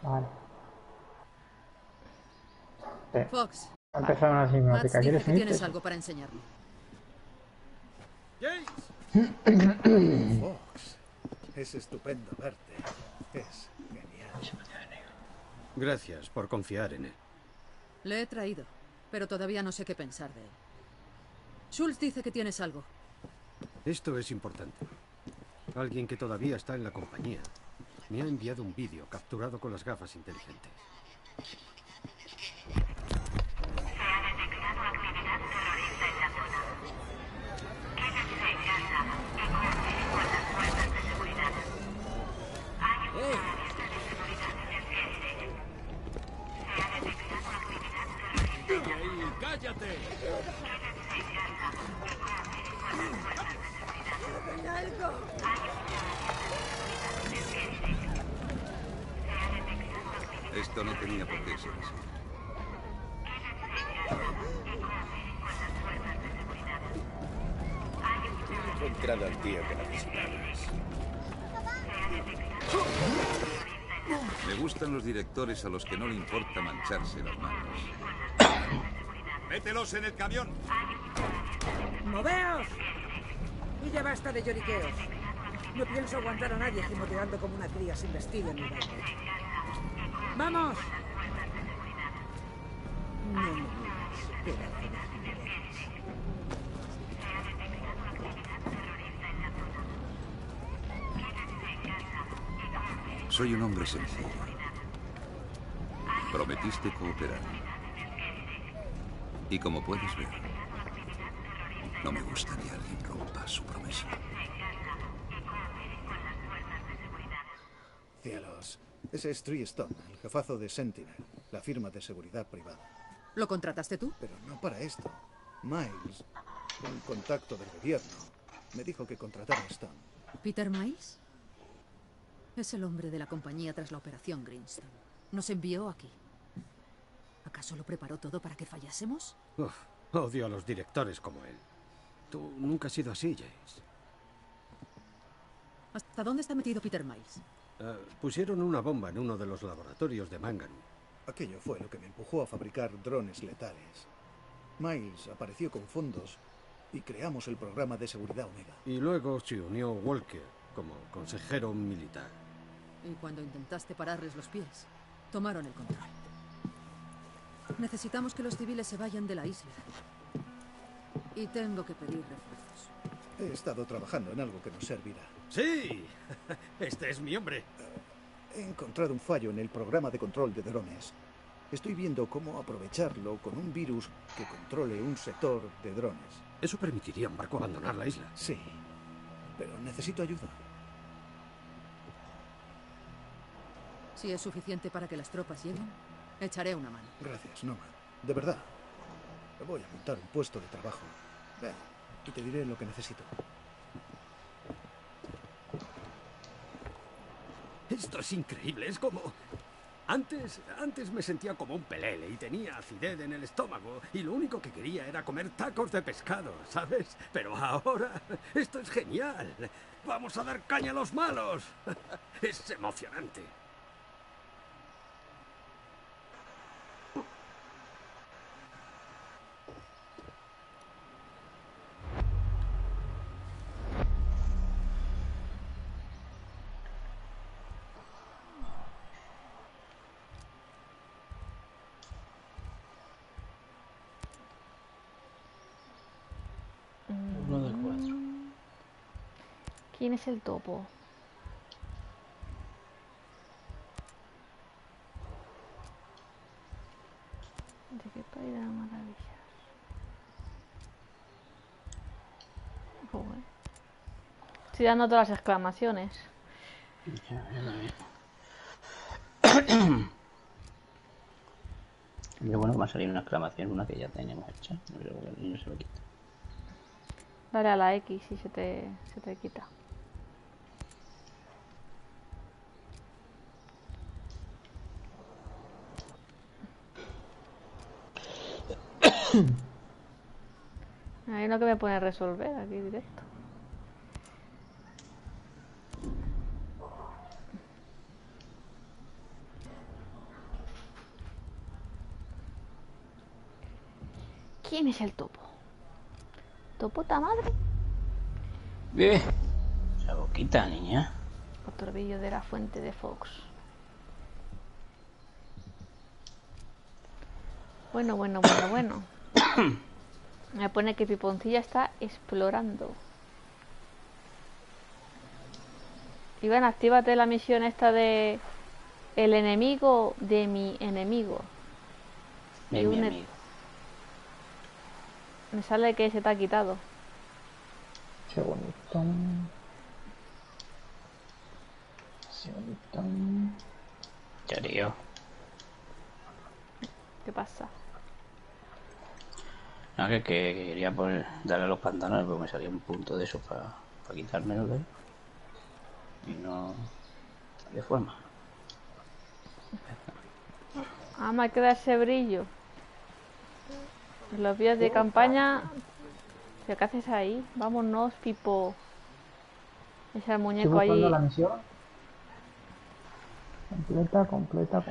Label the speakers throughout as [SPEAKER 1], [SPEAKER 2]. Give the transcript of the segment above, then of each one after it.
[SPEAKER 1] Vale. Sí.
[SPEAKER 2] Fox,
[SPEAKER 1] Va a empezar una
[SPEAKER 2] Max
[SPEAKER 1] semiótica.
[SPEAKER 2] dice
[SPEAKER 1] ¿Quieres
[SPEAKER 2] que tienes
[SPEAKER 1] unirte?
[SPEAKER 2] algo para enseñarme.
[SPEAKER 3] James. Fox. Es estupendo verte. Es genial.
[SPEAKER 4] Gracias por confiar en él.
[SPEAKER 2] Le he traído, pero todavía no sé qué pensar de él. Schultz dice que tienes algo.
[SPEAKER 4] Esto es importante. Alguien que todavía está en la compañía me ha enviado un vídeo capturado con las gafas inteligentes.
[SPEAKER 5] ¡Cállate!
[SPEAKER 6] Esto no tenía por qué ser así.
[SPEAKER 5] He encontrado al tío que necesitabas.
[SPEAKER 6] Me gustan los directores a los que no le importa mancharse las manos.
[SPEAKER 5] ¡Mételos en el camión!
[SPEAKER 7] ¡Moveos! Y ya basta de lloriqueos. No pienso aguantar a nadie gimoteando como una cría sin vestido ni baile. ¡Vamos! No me digas, pedazo de gilipollas.
[SPEAKER 6] Soy un hombre sencillo. Prometiste cooperar. Y como puedes ver, no me gusta que alguien rompa su promesa.
[SPEAKER 3] Cielos. Ese es Tree Stone, el jefazo de Sentinel, la firma de seguridad privada.
[SPEAKER 2] ¿Lo contrataste tú?
[SPEAKER 3] Pero no para esto. Miles, un contacto del gobierno, me dijo que contratara a Stone.
[SPEAKER 2] ¿Peter Miles? Es el hombre de la compañía tras la operación Greenstone. Nos envió aquí. ¿Acaso lo preparó todo para que fallásemos?
[SPEAKER 4] Uf, odio a los directores como él. Tú nunca has sido así, James.
[SPEAKER 2] ¿Hasta dónde está metido Peter Miles?
[SPEAKER 4] Pusieron una bomba en uno de los laboratorios de Mangaru.
[SPEAKER 3] Aquello fue lo que me empujó a fabricar drones letales. Miles apareció con fondos y creamos el programa de seguridad Omega.
[SPEAKER 4] Y luego se unió Walker como consejero militar.
[SPEAKER 2] Y cuando intentaste pararles los pies, tomaron el control. Necesitamos que los civiles se vayan de la isla. Y tengo que pedir refuerzos.
[SPEAKER 3] He estado trabajando en algo que nos servirá.
[SPEAKER 4] ¡Sí! Este es mi hombre.
[SPEAKER 3] He encontrado un fallo en el programa de control de drones. Estoy viendo cómo aprovecharlo con un virus que controle un sector de drones.
[SPEAKER 4] Eso permitiría a un barco abandonar la isla.
[SPEAKER 3] Sí, pero necesito ayuda.
[SPEAKER 2] Si es suficiente para que las tropas lleguen, echaré una mano.
[SPEAKER 3] Gracias, Nomad. De verdad. Voy a montar un puesto de trabajo. Ven, y te diré lo que necesito.
[SPEAKER 4] Esto es increíble, es como... Antes me sentía como un pelele y tenía acidez en el estómago y lo único que quería era comer tacos de pescado, ¿sabes? Pero ahora esto es genial. ¡Vamos a dar caña a los malos! Es emocionante.
[SPEAKER 8] Uno de 4.
[SPEAKER 9] ¿Quién es el topo? ¿De qué país de las maravillas? Joder. Estoy dando todas las exclamaciones.
[SPEAKER 8] Pero bueno, va a salir una exclamación, una que ya tenemos hecha. Pero bueno, no se lo quita.
[SPEAKER 9] Dale a la X y se te quita. Hay uno que me pone resolver aquí directo. ¿Quién es el topo? ¿Topota madre?
[SPEAKER 8] Esa boquita, niña.
[SPEAKER 9] Otro vídeo de la fuente de Fox. Bueno. Me pone que Piponcilla está explorando. Iván, actívate la misión esta de el enemigo de mi enemigo.
[SPEAKER 8] De mi amigo.
[SPEAKER 9] Me sale que se te ha quitado.
[SPEAKER 1] Segundito.
[SPEAKER 8] Ya, tío.
[SPEAKER 9] ¿Qué pasa?
[SPEAKER 8] No, que quería poner, darle a los pantalones, pero me salía un punto de eso para quitármelo de ahí. Y no de forma.
[SPEAKER 9] Ah, me queda ese brillo. Los vídeos de campaña. ¿Qué haces ahí? Vámonos, Pipo. Ese muñeco
[SPEAKER 1] Estoy buscando
[SPEAKER 9] ahí.
[SPEAKER 1] la misión. Completa.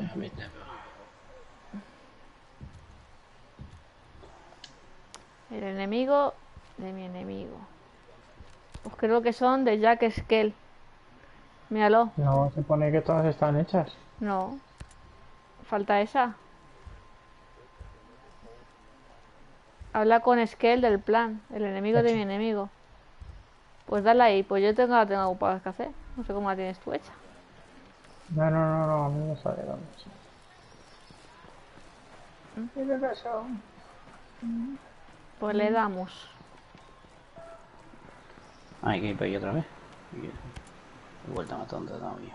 [SPEAKER 9] El enemigo de mi enemigo. Pues creo que son de Jack Skell. Míralo.
[SPEAKER 1] No, se pone que todas están hechas.
[SPEAKER 9] No. Falta esa. Habla con Skell del plan. El enemigo de mi enemigo. Pues dale ahí. Pues yo la tengo ocupadas que hacer. No sé cómo la tienes tú hecha.
[SPEAKER 1] No, a mí me sale dónde. ¿Qué pasó?
[SPEAKER 9] Pues le damos.
[SPEAKER 8] Hay que ir para ahí otra vez. Y vuelta más tonta todavía.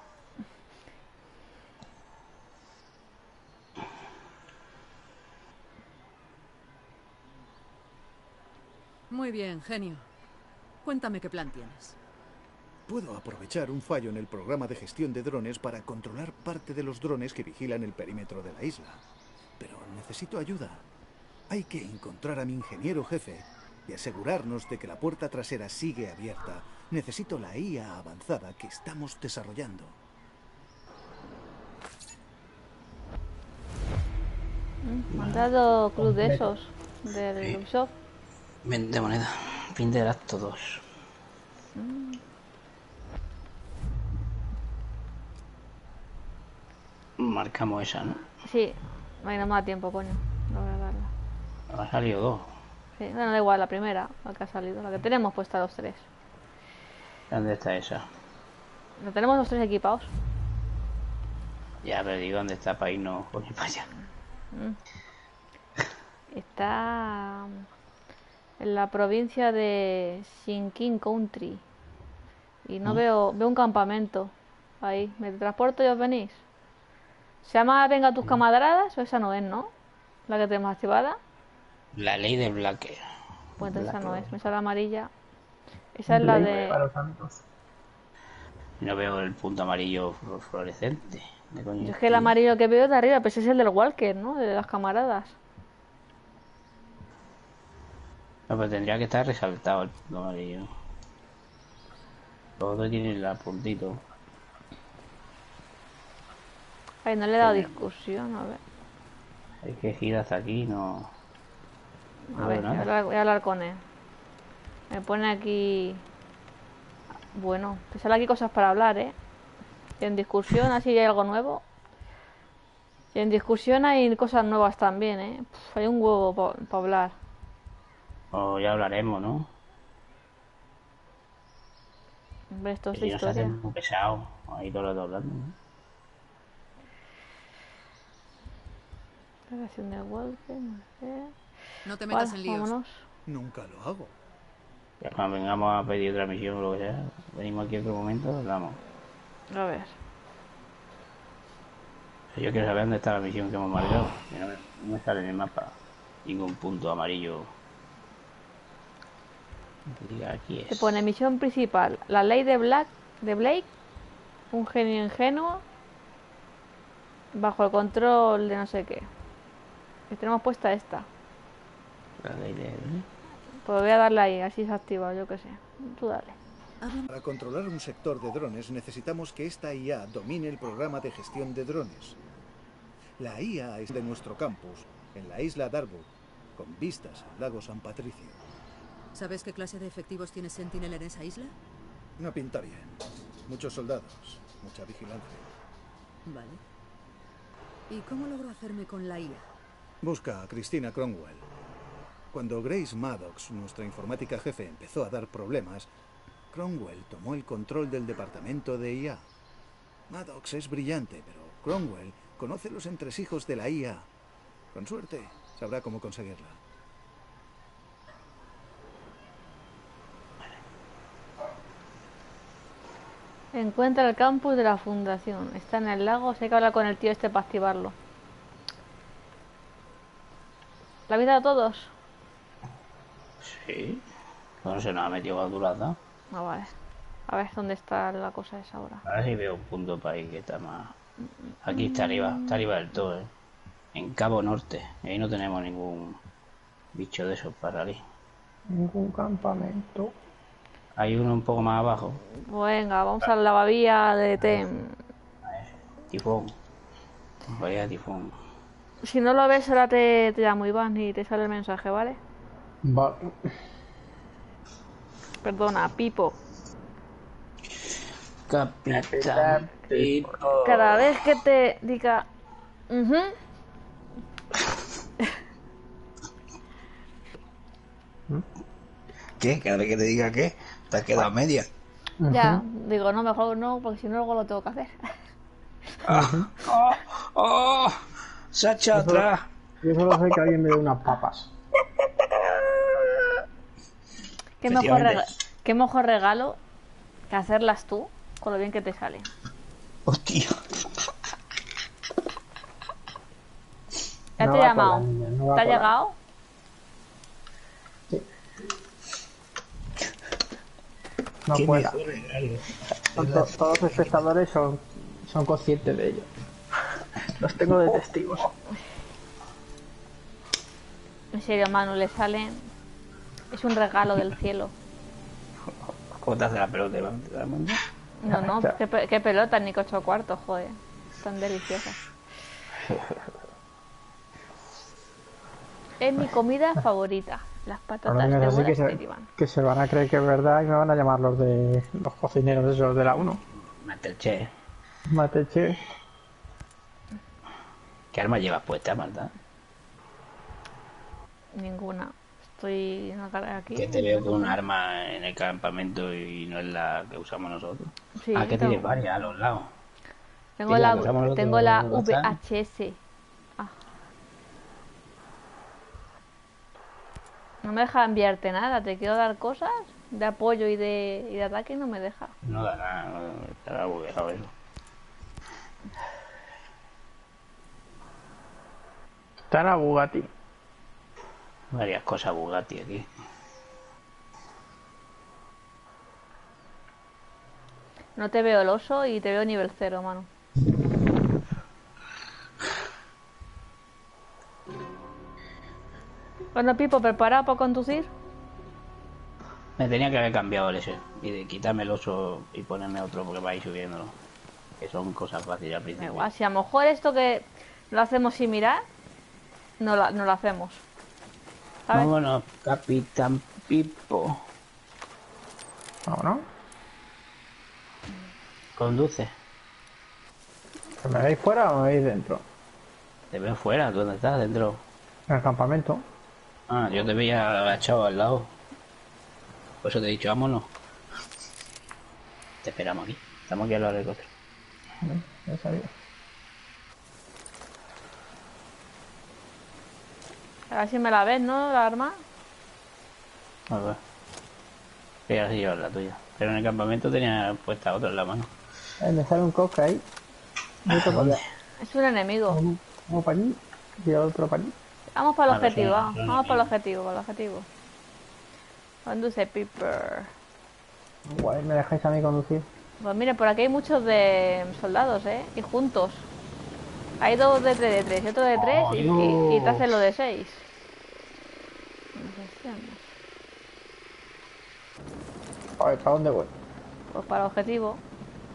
[SPEAKER 2] Muy bien, genio. Cuéntame qué plan tienes.
[SPEAKER 3] Puedo aprovechar un fallo en el programa de gestión de drones para controlar parte de los drones que vigilan el perímetro de la isla. Pero necesito ayuda. Hay que encontrar a mi ingeniero jefe y asegurarnos de que la puerta trasera sigue abierta. Necesito la IA avanzada que estamos desarrollando.
[SPEAKER 9] Me han dado club de esos. Del Ubisoft.
[SPEAKER 8] 20 monedas. Fin del acto 2. Marcamos esa, ¿no?
[SPEAKER 9] Sí. Ay, no me da tiempo, coño. No voy a darla.
[SPEAKER 8] Ha salido 2.
[SPEAKER 9] Sí, bueno, da igual, la primera, la que ha salido. La que tenemos puesta los tres.
[SPEAKER 8] ¿Dónde está esa?
[SPEAKER 9] ¿No tenemos los tres equipados?
[SPEAKER 8] Ya, pero digo, ¿dónde está para irnos coño para allá?
[SPEAKER 9] Está en la provincia de Shinkin Country. Y no veo un campamento. Ahí, me transporto y os venís. ¿Se llama Venga tus camaradas? O esa no es, ¿no? La que tenemos activada.
[SPEAKER 8] La ley del Blacker.
[SPEAKER 9] Pues entonces esa no es, me sale amarilla. Esa es la de...
[SPEAKER 8] No veo el punto amarillo fluorescente.
[SPEAKER 9] Yo es que el amarillo que veo es de arriba, pero ese es el del Walker, ¿no? De las camaradas.
[SPEAKER 8] No, pero tendría que estar resaltado el punto amarillo. Los otros tienen el puntito.
[SPEAKER 9] Ay, no le he dado discusión, a ver.
[SPEAKER 8] Hay que girar hasta aquí, no...
[SPEAKER 9] A ver, voy a hablar con él. Me pone aquí... Bueno, te sale aquí cosas para hablar, ¿eh? En discusión, así hay algo nuevo. Y en discusión hay cosas nuevas también, ¿eh? Hay un huevo para hablar.
[SPEAKER 8] O ya hablaremos, ¿no?
[SPEAKER 9] Hombre, esto es
[SPEAKER 8] Que
[SPEAKER 9] de
[SPEAKER 8] nos
[SPEAKER 9] historia.
[SPEAKER 8] hacen muy pesados. Ahí todo lo rato hablando, ¿no?
[SPEAKER 9] Relación de Walker, no sé.
[SPEAKER 2] No te metas
[SPEAKER 9] Vale,
[SPEAKER 2] en líos.
[SPEAKER 9] vámonos.
[SPEAKER 3] Nunca lo hago.
[SPEAKER 8] Ya cuando vengamos a pedir otra misión o lo que sea, venimos aquí en otro momento, hablamos.
[SPEAKER 9] A ver.
[SPEAKER 8] Yo quiero saber dónde está la misión que hemos marcado. Que no me sale en el mapa ningún punto amarillo. Diga, aquí es.
[SPEAKER 9] Se pone misión principal. La ley de Blake. Un genio ingenuo. Bajo el control de no sé qué. Y tenemos puesta esta.
[SPEAKER 8] La ley de...
[SPEAKER 9] Pues voy a darle ahí, así se activa, yo qué sé. Tú dale.
[SPEAKER 3] Para controlar un sector de drones necesitamos que esta IA domine el programa de gestión de drones. La IA es de nuestro campus, en la isla Darwood. con vistas al lago San Patricio.
[SPEAKER 2] ¿Sabes qué clase de efectivos tiene Sentinel en esa isla?
[SPEAKER 3] No pinta bien. Muchos soldados, mucha vigilancia.
[SPEAKER 2] Vale. ¿Y cómo logró hacerme con la IA?
[SPEAKER 3] Busca a Christina Cromwell. Cuando Grace Maddox, nuestra informática jefe, empezó a dar problemas, Cromwell tomó el control del departamento de IA. Maddox es brillante, pero Cromwell conoce los entresijos de la IA. Con suerte, sabrá cómo conseguirla.
[SPEAKER 9] Encuentra el campus de la fundación. Está en el lago, sé que hablar con el tío este para activarlo. ¿La vida de todos?
[SPEAKER 8] Sí. No se nos ha metido capturada.
[SPEAKER 9] Ah, vale. A ver dónde está la cosa esa ahora.
[SPEAKER 8] A ver si veo un punto para ahí que está más... Aquí está arriba del todo, ¿eh? En Cabo Norte. Ahí no tenemos ningún bicho de esos para salir.
[SPEAKER 1] Ningún campamento.
[SPEAKER 8] Hay uno un poco más abajo.
[SPEAKER 9] Venga, vamos a la bahía de Tem.
[SPEAKER 8] Tifón. Bahía de Tifón.
[SPEAKER 9] Si no lo ves, ahora te llamo Iván y te sale el mensaje, ¿vale?
[SPEAKER 1] Vale.
[SPEAKER 9] Perdona, Pipo.
[SPEAKER 8] Capitán Pipo.
[SPEAKER 9] Cada vez que te diga...
[SPEAKER 8] ¿Qué? Cada vez que te diga qué, te has quedado a media.
[SPEAKER 9] Ya, digo, no, mejor no, porque si no luego lo tengo que hacer.
[SPEAKER 8] Se ha echado atrás.
[SPEAKER 1] Yo solo sé que alguien me dé unas papas.
[SPEAKER 9] Qué mejor regalo que hacerlas tú con lo bien que te sale.
[SPEAKER 8] Hostia.
[SPEAKER 9] Ya te he llamado. ¿Te ha llegado?
[SPEAKER 1] Sí. No puedo. Todos los espectadores son conscientes de ello. Los tengo de testigos.
[SPEAKER 9] En serio, Manu, le salen... Es un regalo del cielo.
[SPEAKER 8] ¿Cómo te hace la pelota?
[SPEAKER 9] No, qué pelota, ni 8 cuartos, joder. Tan deliciosas. Es mi comida favorita. Las patatas de Iván.
[SPEAKER 1] Que se van a creer que es verdad y me van a llamar los cocineros esos de la 1. Masterchef.
[SPEAKER 8] ¿Qué arma llevas puesta, Marta?
[SPEAKER 9] Ninguna. Estoy en la cara aquí.
[SPEAKER 8] Que te veo con un arma en el campamento y no es la que usamos nosotros.
[SPEAKER 9] Sí,
[SPEAKER 8] que tienes varias a los lados.
[SPEAKER 9] Tengo la VHS. No me deja enviarte nada. Te quiero dar cosas de apoyo y de ataque y no me deja.
[SPEAKER 8] No da nada. Estará bugueado eso.
[SPEAKER 1] Está la Bugatti.
[SPEAKER 8] Varias cosas Bugatti aquí.
[SPEAKER 9] No te veo el oso y te veo nivel 0, mano. Bueno, Pipo, ¿preparado para conducir?
[SPEAKER 8] Me tenía que haber cambiado el ese y de quitarme el oso y ponerme otro porque va a ir subiéndolo. Que son cosas fáciles al principio.
[SPEAKER 9] Igual, si a lo mejor esto que lo hacemos sin mirar, no lo hacemos. ¿Sabes?
[SPEAKER 8] Vámonos, Capitán Pipo.
[SPEAKER 1] Vámonos.
[SPEAKER 8] Conduce.
[SPEAKER 1] ¿Me veis fuera o me veis dentro?
[SPEAKER 8] Te veo fuera, ¿dónde estás? Dentro.
[SPEAKER 1] En el campamento.
[SPEAKER 8] Ah, yo te veía agachado al lado. Por eso te he dicho, vámonos. Te esperamos aquí. Estamos aquí al lado del helicóptero.
[SPEAKER 1] Ya sabía.
[SPEAKER 9] A ver si me la ves, ¿no? La arma.
[SPEAKER 8] A ver. Sí, ahora sí llevas la tuya. Pero en el campamento tenía puesta otra en la mano.
[SPEAKER 1] Me sale un coca ahí.
[SPEAKER 8] ¿Dónde?
[SPEAKER 9] Es un enemigo.
[SPEAKER 1] Vamos para allí y el otro para allí.
[SPEAKER 9] Vamos para el objetivo, vamos para el objetivo, Conduce, Piper.
[SPEAKER 1] Guay, ¿me dejáis a mí conducir?
[SPEAKER 9] Pues mire, por aquí hay muchos de soldados, y juntos. Hay 2 de 3 y otro de 3 y te hacen lo de 6.
[SPEAKER 1] A ver, ¿para dónde voy?
[SPEAKER 9] Pues para el objetivo.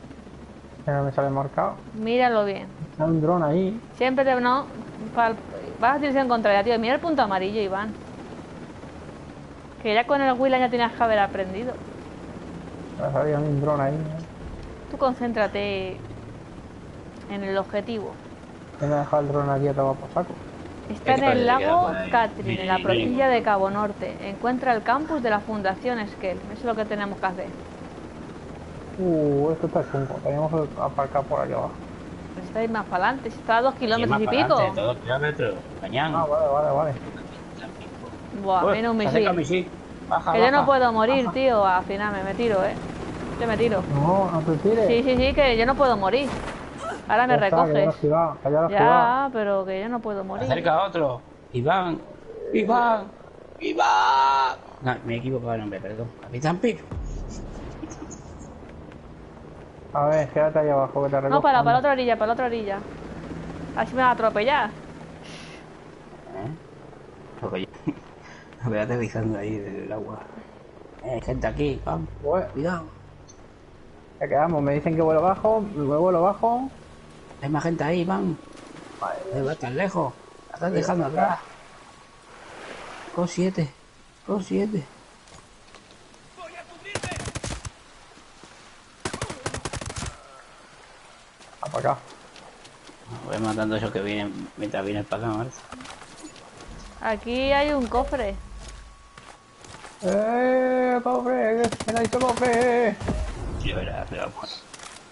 [SPEAKER 1] Que no me sale marcado.
[SPEAKER 9] Míralo bien.
[SPEAKER 1] Hay un dron ahí.
[SPEAKER 9] Siempre te... No, Vas a dirección contraria, tío. Mira el punto amarillo, Iván. Que ya con el Willan ya tenías que haber aprendido.
[SPEAKER 1] Había un dron ahí.
[SPEAKER 9] Tú concéntrate en el objetivo.
[SPEAKER 1] Me ha dejado el dron aquí a tomar por saco.
[SPEAKER 9] Está en el lago Catherine, en la provincia de Cabo Norte. Encuentra el campus de la Fundación Skell. Eso es lo que tenemos que hacer.
[SPEAKER 1] Esto está chungo. Teníamos que aparcar por allá abajo.
[SPEAKER 9] Pues está ahí más para adelante. Está a 2 kilómetros y pico.
[SPEAKER 8] 2 kilómetros. Mañana.
[SPEAKER 1] Vale.
[SPEAKER 9] Buah, viene un misil.
[SPEAKER 8] Baja,
[SPEAKER 9] que yo no puedo morir, tío. Al final me tiro, Yo me tiro.
[SPEAKER 1] No te tires.
[SPEAKER 9] Sí, que yo no puedo morir. Ahora me recoges. Ya, pero que yo no puedo morir.
[SPEAKER 8] Acerca otro. Iván. No, me he equivocado el nombre, perdón. Capitán Pip.
[SPEAKER 1] A ver, quédate ahí abajo que te recojo.
[SPEAKER 9] No, para la otra orilla, Así me va a atropellar.
[SPEAKER 8] Porque yo... Me voy aterrizando ahí del agua. Hay gente aquí, vamos. Cuidado.
[SPEAKER 1] Ya quedamos, me dicen que vuelo bajo, vuelo bajo.
[SPEAKER 8] Hay más gente ahí, van. No va tan lejos. La estás dejando atrás. Con 7.
[SPEAKER 5] ¡Voy a cubrirme!
[SPEAKER 1] Para acá.
[SPEAKER 8] Voy matando a esos que vienen mientras vienen para acá, Marta.
[SPEAKER 9] Aquí hay un cofre.
[SPEAKER 1] ¡Cofre! ¡Que no hay cofre!
[SPEAKER 8] Sí, verás, pero vamos.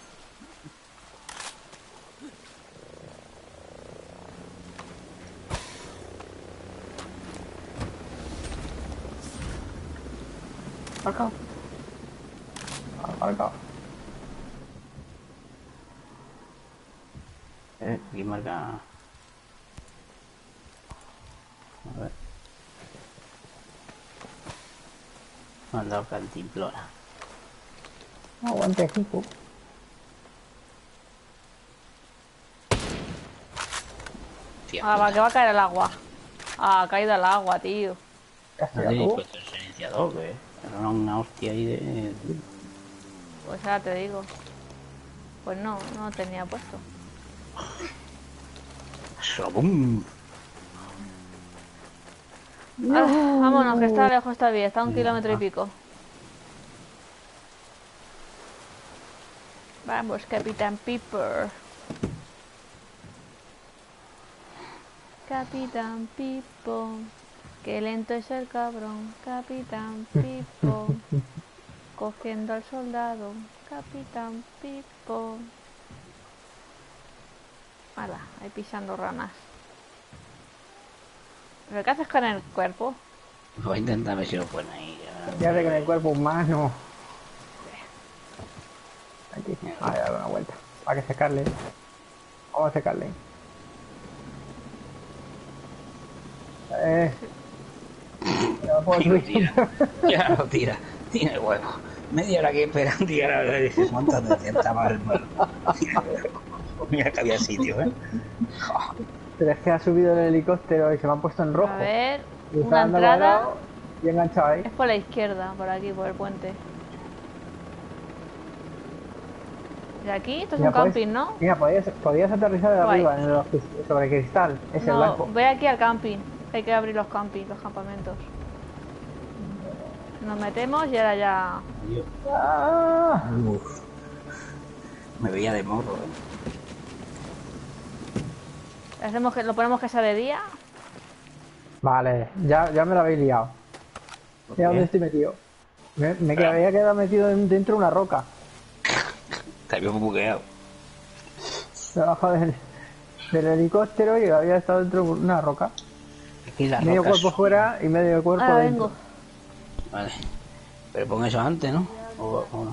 [SPEAKER 1] Marca. Marca.
[SPEAKER 8] Aquí marca. A ver. Me han dado cantimplora.
[SPEAKER 1] Aguante, equipo.
[SPEAKER 9] Va, que va a caer el agua. Ha caído el agua, tío.
[SPEAKER 8] ¿No tenéis puesto el silenciador, que era una hostia ahí de...
[SPEAKER 9] Pues ahora te digo. Pues no lo tenía puesto.
[SPEAKER 8] ¡Sobum!
[SPEAKER 9] Vámonos, que está lejos esta vía. Está a 1 kilómetro y pico. Vamos, Capitán Piper. Capitán Pipo. Qué lento es el cabrón. Capitán Pipo. Cogiendo al soldado. Capitán Pipo. Hala, ahí pisando ranas. ¿Pero qué haces con el cuerpo?
[SPEAKER 8] Voy a intentar ver si lo ponen ahí.
[SPEAKER 1] Ya sé con el cuerpo humano. Aquí, a dar una vuelta. Para que secarle. Vamos a secarle.
[SPEAKER 8] Ya lo tira. Tiene huevo. Media hora que esperando y ahora le dices cuántas veces estaba el vuelo. Mira que había sitio,
[SPEAKER 1] Pero es que ha subido el helicóptero y se me ha puesto en rojo.
[SPEAKER 9] A ver,
[SPEAKER 1] y
[SPEAKER 9] una entrada.
[SPEAKER 1] Y enganchado ahí.
[SPEAKER 9] Es por la izquierda, por aquí, por el puente. ¿Y aquí? Esto es un camping, ¿no?
[SPEAKER 1] Mira, podías aterrizar de arriba sobre cristal. Es el blanco.
[SPEAKER 9] Voy aquí al camping. Hay que abrir los campamentos. Nos metemos y ahora ya...
[SPEAKER 8] Uf. Me veía de morro,
[SPEAKER 9] ¿Lo ponemos que sea de día?
[SPEAKER 1] Vale, ya me lo habéis liado. Mira dónde estoy metido. Me había quedado metido dentro de una roca.
[SPEAKER 8] Te había bugueado.
[SPEAKER 1] Debajo del helicóptero y había estado dentro de una roca. Medio cuerpo fuera y medio cuerpo dentro.
[SPEAKER 9] Vengo.
[SPEAKER 8] Vale. Pero pon eso antes, ¿no? ¿O no?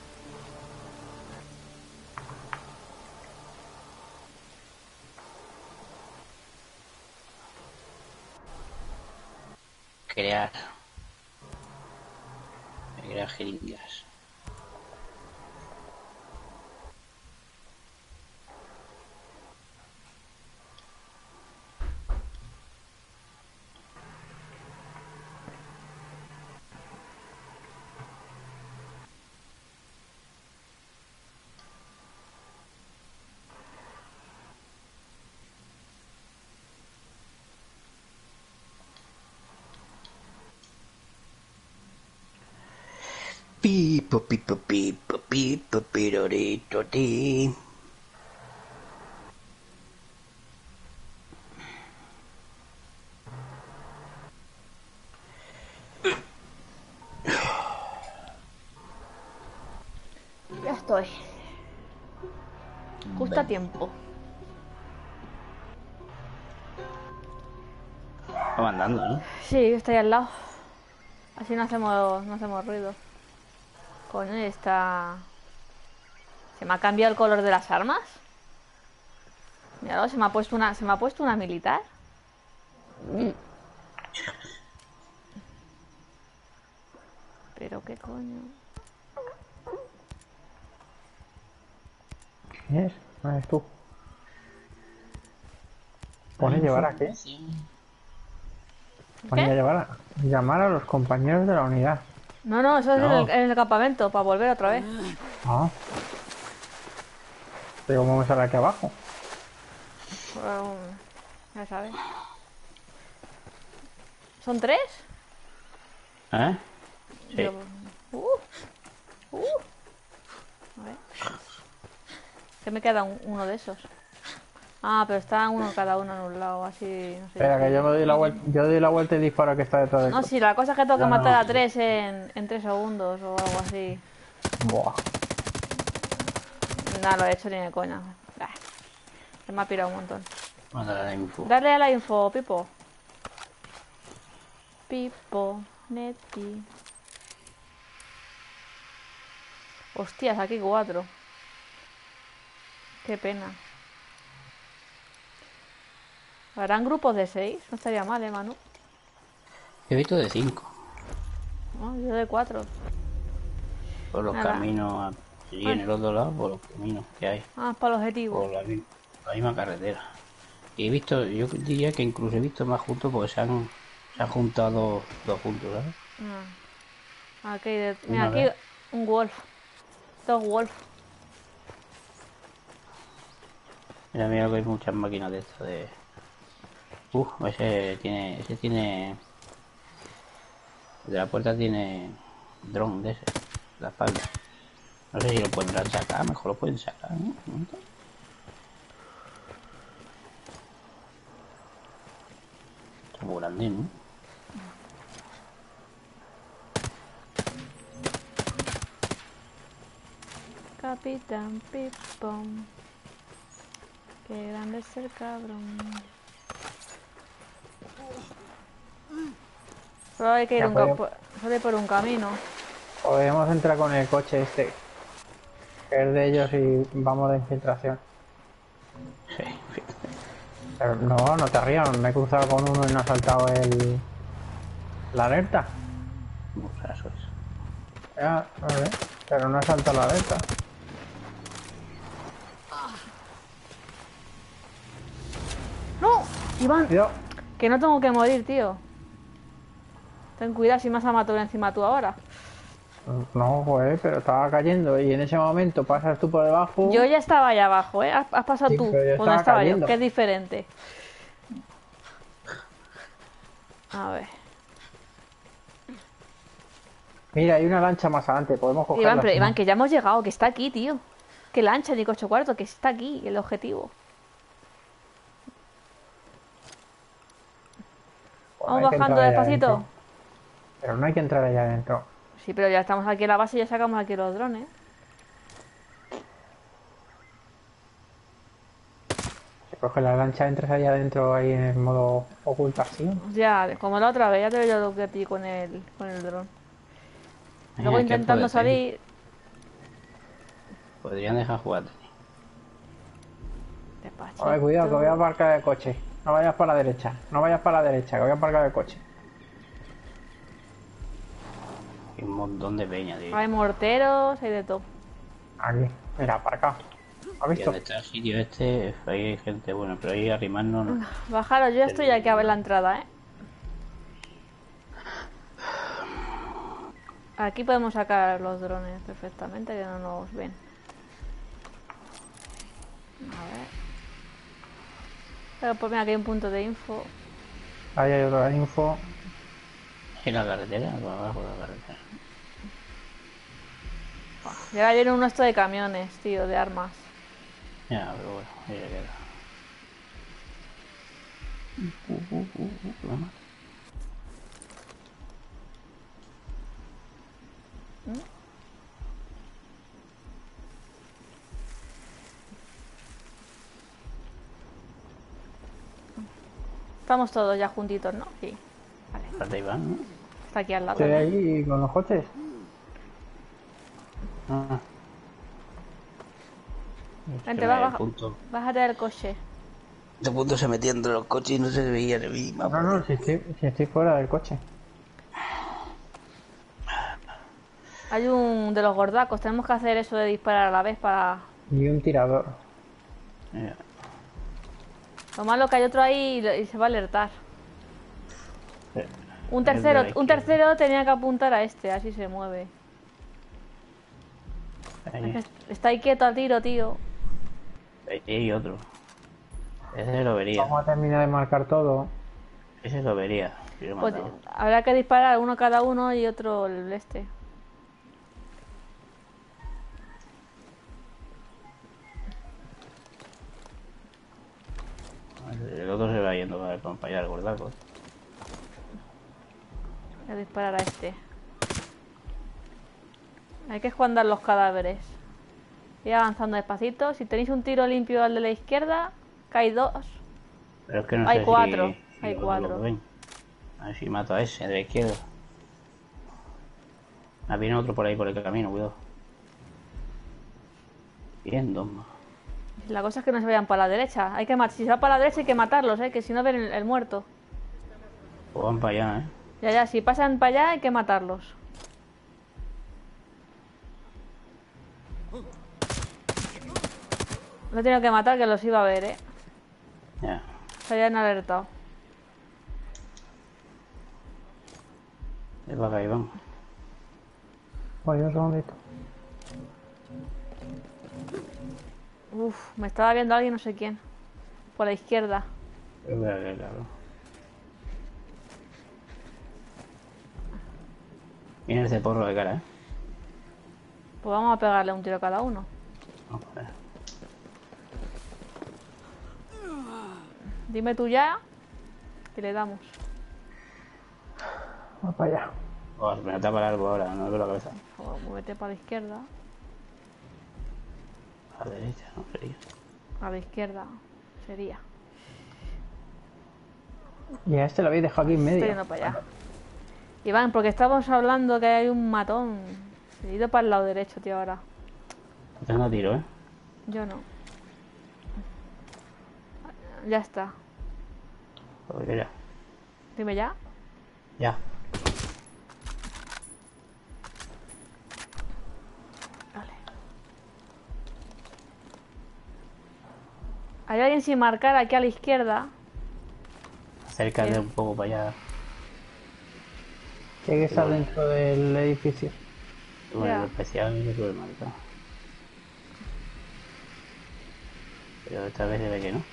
[SPEAKER 8] Crear jeringas. Pipo, pipo, pipo, pipo, pirorito, ti.
[SPEAKER 9] Ya estoy. Justo a tiempo.
[SPEAKER 8] Va andando, ¿no?
[SPEAKER 9] Sí, estoy al lado. Así no hacemos ruido. Coño, está... ¿Se me ha cambiado el color de las armas? Míralo, se me ha puesto una militar. Pero qué coño.
[SPEAKER 1] ¿Quién es? No eres tú. Pone llevar a qué? Pone a llevar a... Llamar a los compañeros de la unidad.
[SPEAKER 9] No, eso es en el campamento, para volver otra vez.
[SPEAKER 1] Ah. Pero ¿cómo me sale aquí abajo?
[SPEAKER 9] Ya sabes. ¿Son 3?
[SPEAKER 8] ¿Eh? Sí.
[SPEAKER 9] A ver. Que me queda uno de esos. Ah, pero está uno cada uno en un lado, así, no sé.
[SPEAKER 1] Espera, que yo me doy la vuelta, y disparo que está detrás de
[SPEAKER 9] No, sí, la cosa es que tengo que matar a 3 en 3 segundos o algo así.
[SPEAKER 1] Buah.
[SPEAKER 9] No lo he hecho ni de coña. Se me ha pirado un montón.
[SPEAKER 8] Mándale a la info.
[SPEAKER 9] Dale a la info, Pipo. Pipo, Neti. Hostias, aquí 4. Qué pena. ¿Harán grupos de 6? No estaría mal, Manu.
[SPEAKER 8] Yo he visto de 5.
[SPEAKER 9] No, yo de 4.
[SPEAKER 8] Por los caminos, y en el otro lado, por los caminos que hay.
[SPEAKER 9] Ah, para el objetivo.
[SPEAKER 8] Por la misma carretera. Y he visto, yo diría que incluso he visto más juntos porque se han juntado dos juntos, ¿sabes?
[SPEAKER 9] Mira, aquí un wolf. 2 wolf.
[SPEAKER 8] Mira que hay muchas máquinas de estas de... ese tiene... De la puerta tiene dron de ese, la espalda. No sé si lo pueden sacar, mejor lo pueden sacar, ¿no? Está muy grande, ¿no?
[SPEAKER 9] Capitán Pipón. Qué grande es el cabrón. Solo hay que ir solo por un camino.
[SPEAKER 1] Podemos entrar con el coche este, que es de ellos, y vamos de infiltración.
[SPEAKER 8] Sí.
[SPEAKER 1] Pero no te rías, me he cruzado con uno y no ha saltado la alerta.
[SPEAKER 8] Eso es.
[SPEAKER 1] Ya, a ver, pero no ha saltado la alerta.
[SPEAKER 9] ¡No! Iván,
[SPEAKER 1] Cuidado.
[SPEAKER 9] que no tengo que morir, tío. Ten cuidado si me has matado encima tú ahora.
[SPEAKER 1] No, pues, pero estaba cayendo y en ese momento pasas tú por debajo.
[SPEAKER 9] Yo ya estaba allá abajo, ¿eh? Has pasado
[SPEAKER 1] Sí,
[SPEAKER 9] tú,
[SPEAKER 1] pero yo
[SPEAKER 9] donde estaba
[SPEAKER 1] cayendo.
[SPEAKER 9] yo, que es diferente. A ver.
[SPEAKER 1] Mira, hay una lancha más adelante, podemos cogerla.
[SPEAKER 9] Iván, que ya hemos llegado, que está aquí, tío. Que lancha, ni coche cuarto, que está aquí, el objetivo.
[SPEAKER 1] Pues
[SPEAKER 9] Vamos
[SPEAKER 1] hay que
[SPEAKER 9] bajando
[SPEAKER 1] entrar allá
[SPEAKER 9] despacito.
[SPEAKER 1] adentro. Pero no hay que entrar allá adentro.
[SPEAKER 9] Sí, pero ya estamos aquí en la base y ya sacamos aquí los drones.
[SPEAKER 1] Si coges la lancha, entras allá adentro ahí en el modo ocultación.
[SPEAKER 9] Ya, como la otra vez, ya te veo yo lo que a ti con el dron. Luego intentando salir.
[SPEAKER 8] Podrían dejar jugar.
[SPEAKER 9] Despacito.
[SPEAKER 1] A ver, cuidado, que voy a aparcar el coche. No vayas para la derecha, que voy a aparcar el coche.
[SPEAKER 8] Hay un montón de peña, tío.
[SPEAKER 9] Hay morteros, hay de todo.
[SPEAKER 1] Aquí, mira, aparcado. ¿Has visto?
[SPEAKER 8] ¿Dónde está el sitio este? Ahí hay gente buena, pero ahí arrimarnos no.
[SPEAKER 9] Bajaros, yo ya estoy aquí a ver la entrada, ¿eh? Aquí podemos sacar los drones perfectamente, que no nos ven. A ver. Pero pues mira, aquí hay un punto de info.
[SPEAKER 1] Ahí hay otra info.
[SPEAKER 8] En la carretera, abajo de la carretera.
[SPEAKER 9] Y ahora viene uno esto de camiones, tío, de armas.
[SPEAKER 8] Ya, pero bueno, ahí ya queda.
[SPEAKER 9] Estamos todos ya juntitos, ¿no? Sí. Vale.
[SPEAKER 8] Falta Iván, ¿no?
[SPEAKER 9] Está aquí al lado.
[SPEAKER 1] Estoy ahí con los coches.
[SPEAKER 8] Ah.
[SPEAKER 9] Vente, bájate del coche.
[SPEAKER 8] De punto se metía entre los coches y no se veía ni mí.
[SPEAKER 1] No, si estoy fuera del coche.
[SPEAKER 9] Hay un de los gordacos. Tenemos que hacer eso de disparar a la vez para...
[SPEAKER 1] Y un tirador.
[SPEAKER 8] Mira.
[SPEAKER 9] Lo malo que hay otro ahí y se va a alertar. Un tercero tenía que apuntar a este, así se mueve.
[SPEAKER 8] Ahí.
[SPEAKER 9] Está ahí quieto a tiro, tío.
[SPEAKER 8] Ahí hay otro. Ese lo vería.
[SPEAKER 1] Vamos a terminar de marcar todo.
[SPEAKER 8] Ese lo vería.
[SPEAKER 9] Pues, habrá que disparar uno cada uno y otro el este.
[SPEAKER 8] El otro se va yendo para allá, el gordaco.
[SPEAKER 9] Voy a disparar a este. Hay que esconder los cadáveres. Ir avanzando despacito. Si tenéis un tiro limpio al de la izquierda, cae 2.
[SPEAKER 8] Pero es que no
[SPEAKER 9] hay
[SPEAKER 8] sé
[SPEAKER 9] 4.
[SPEAKER 8] Si
[SPEAKER 9] hay 4.
[SPEAKER 8] A ver si mato a ese de la izquierda. Ah, viene otro por ahí por el camino, cuidado. Bien, dos más.
[SPEAKER 9] La cosa es que no se vayan para la derecha. Hay que si se va para la derecha hay que matarlos, que si no ven el muerto.
[SPEAKER 8] Pues van para allá,
[SPEAKER 9] Ya, si pasan para allá hay que matarlos. Lo he tenido que matar, que los iba a ver,
[SPEAKER 8] Ya.
[SPEAKER 9] Se habían alertado.
[SPEAKER 8] Es para acá, Iván.
[SPEAKER 1] Vaya, un segundito.
[SPEAKER 9] Uf, me estaba viendo alguien, no sé quién. Por la izquierda.
[SPEAKER 8] Claro. Viene ese porro de cara,
[SPEAKER 9] Pues vamos a pegarle un tiro a cada uno.
[SPEAKER 8] Vamos a ver.
[SPEAKER 9] Dime tú ya, que le damos.
[SPEAKER 1] Vamos para allá.
[SPEAKER 8] Oh, me tapa el árbol ahora, no veo la cabeza.
[SPEAKER 9] Joder, muévete para la izquierda.
[SPEAKER 8] A la derecha, no sería.
[SPEAKER 9] A la izquierda sería.
[SPEAKER 1] Y a este lo habéis dejado aquí en medio.
[SPEAKER 9] Estoy yendo para allá. Iván, porque estábamos hablando que hay un matón. He ido para el lado derecho, tío, ahora.
[SPEAKER 8] No tengo tiro,
[SPEAKER 9] Yo no. Ya está.
[SPEAKER 8] Pues ya.
[SPEAKER 9] Dime ya.
[SPEAKER 8] Ya.
[SPEAKER 9] Vale. Hay alguien sin marcar aquí a la izquierda.
[SPEAKER 8] Acércate un poco para allá.
[SPEAKER 1] Tiene que estar dentro del edificio.
[SPEAKER 8] Bueno, lo especial no se puede marcar. Pero esta vez se ve que no.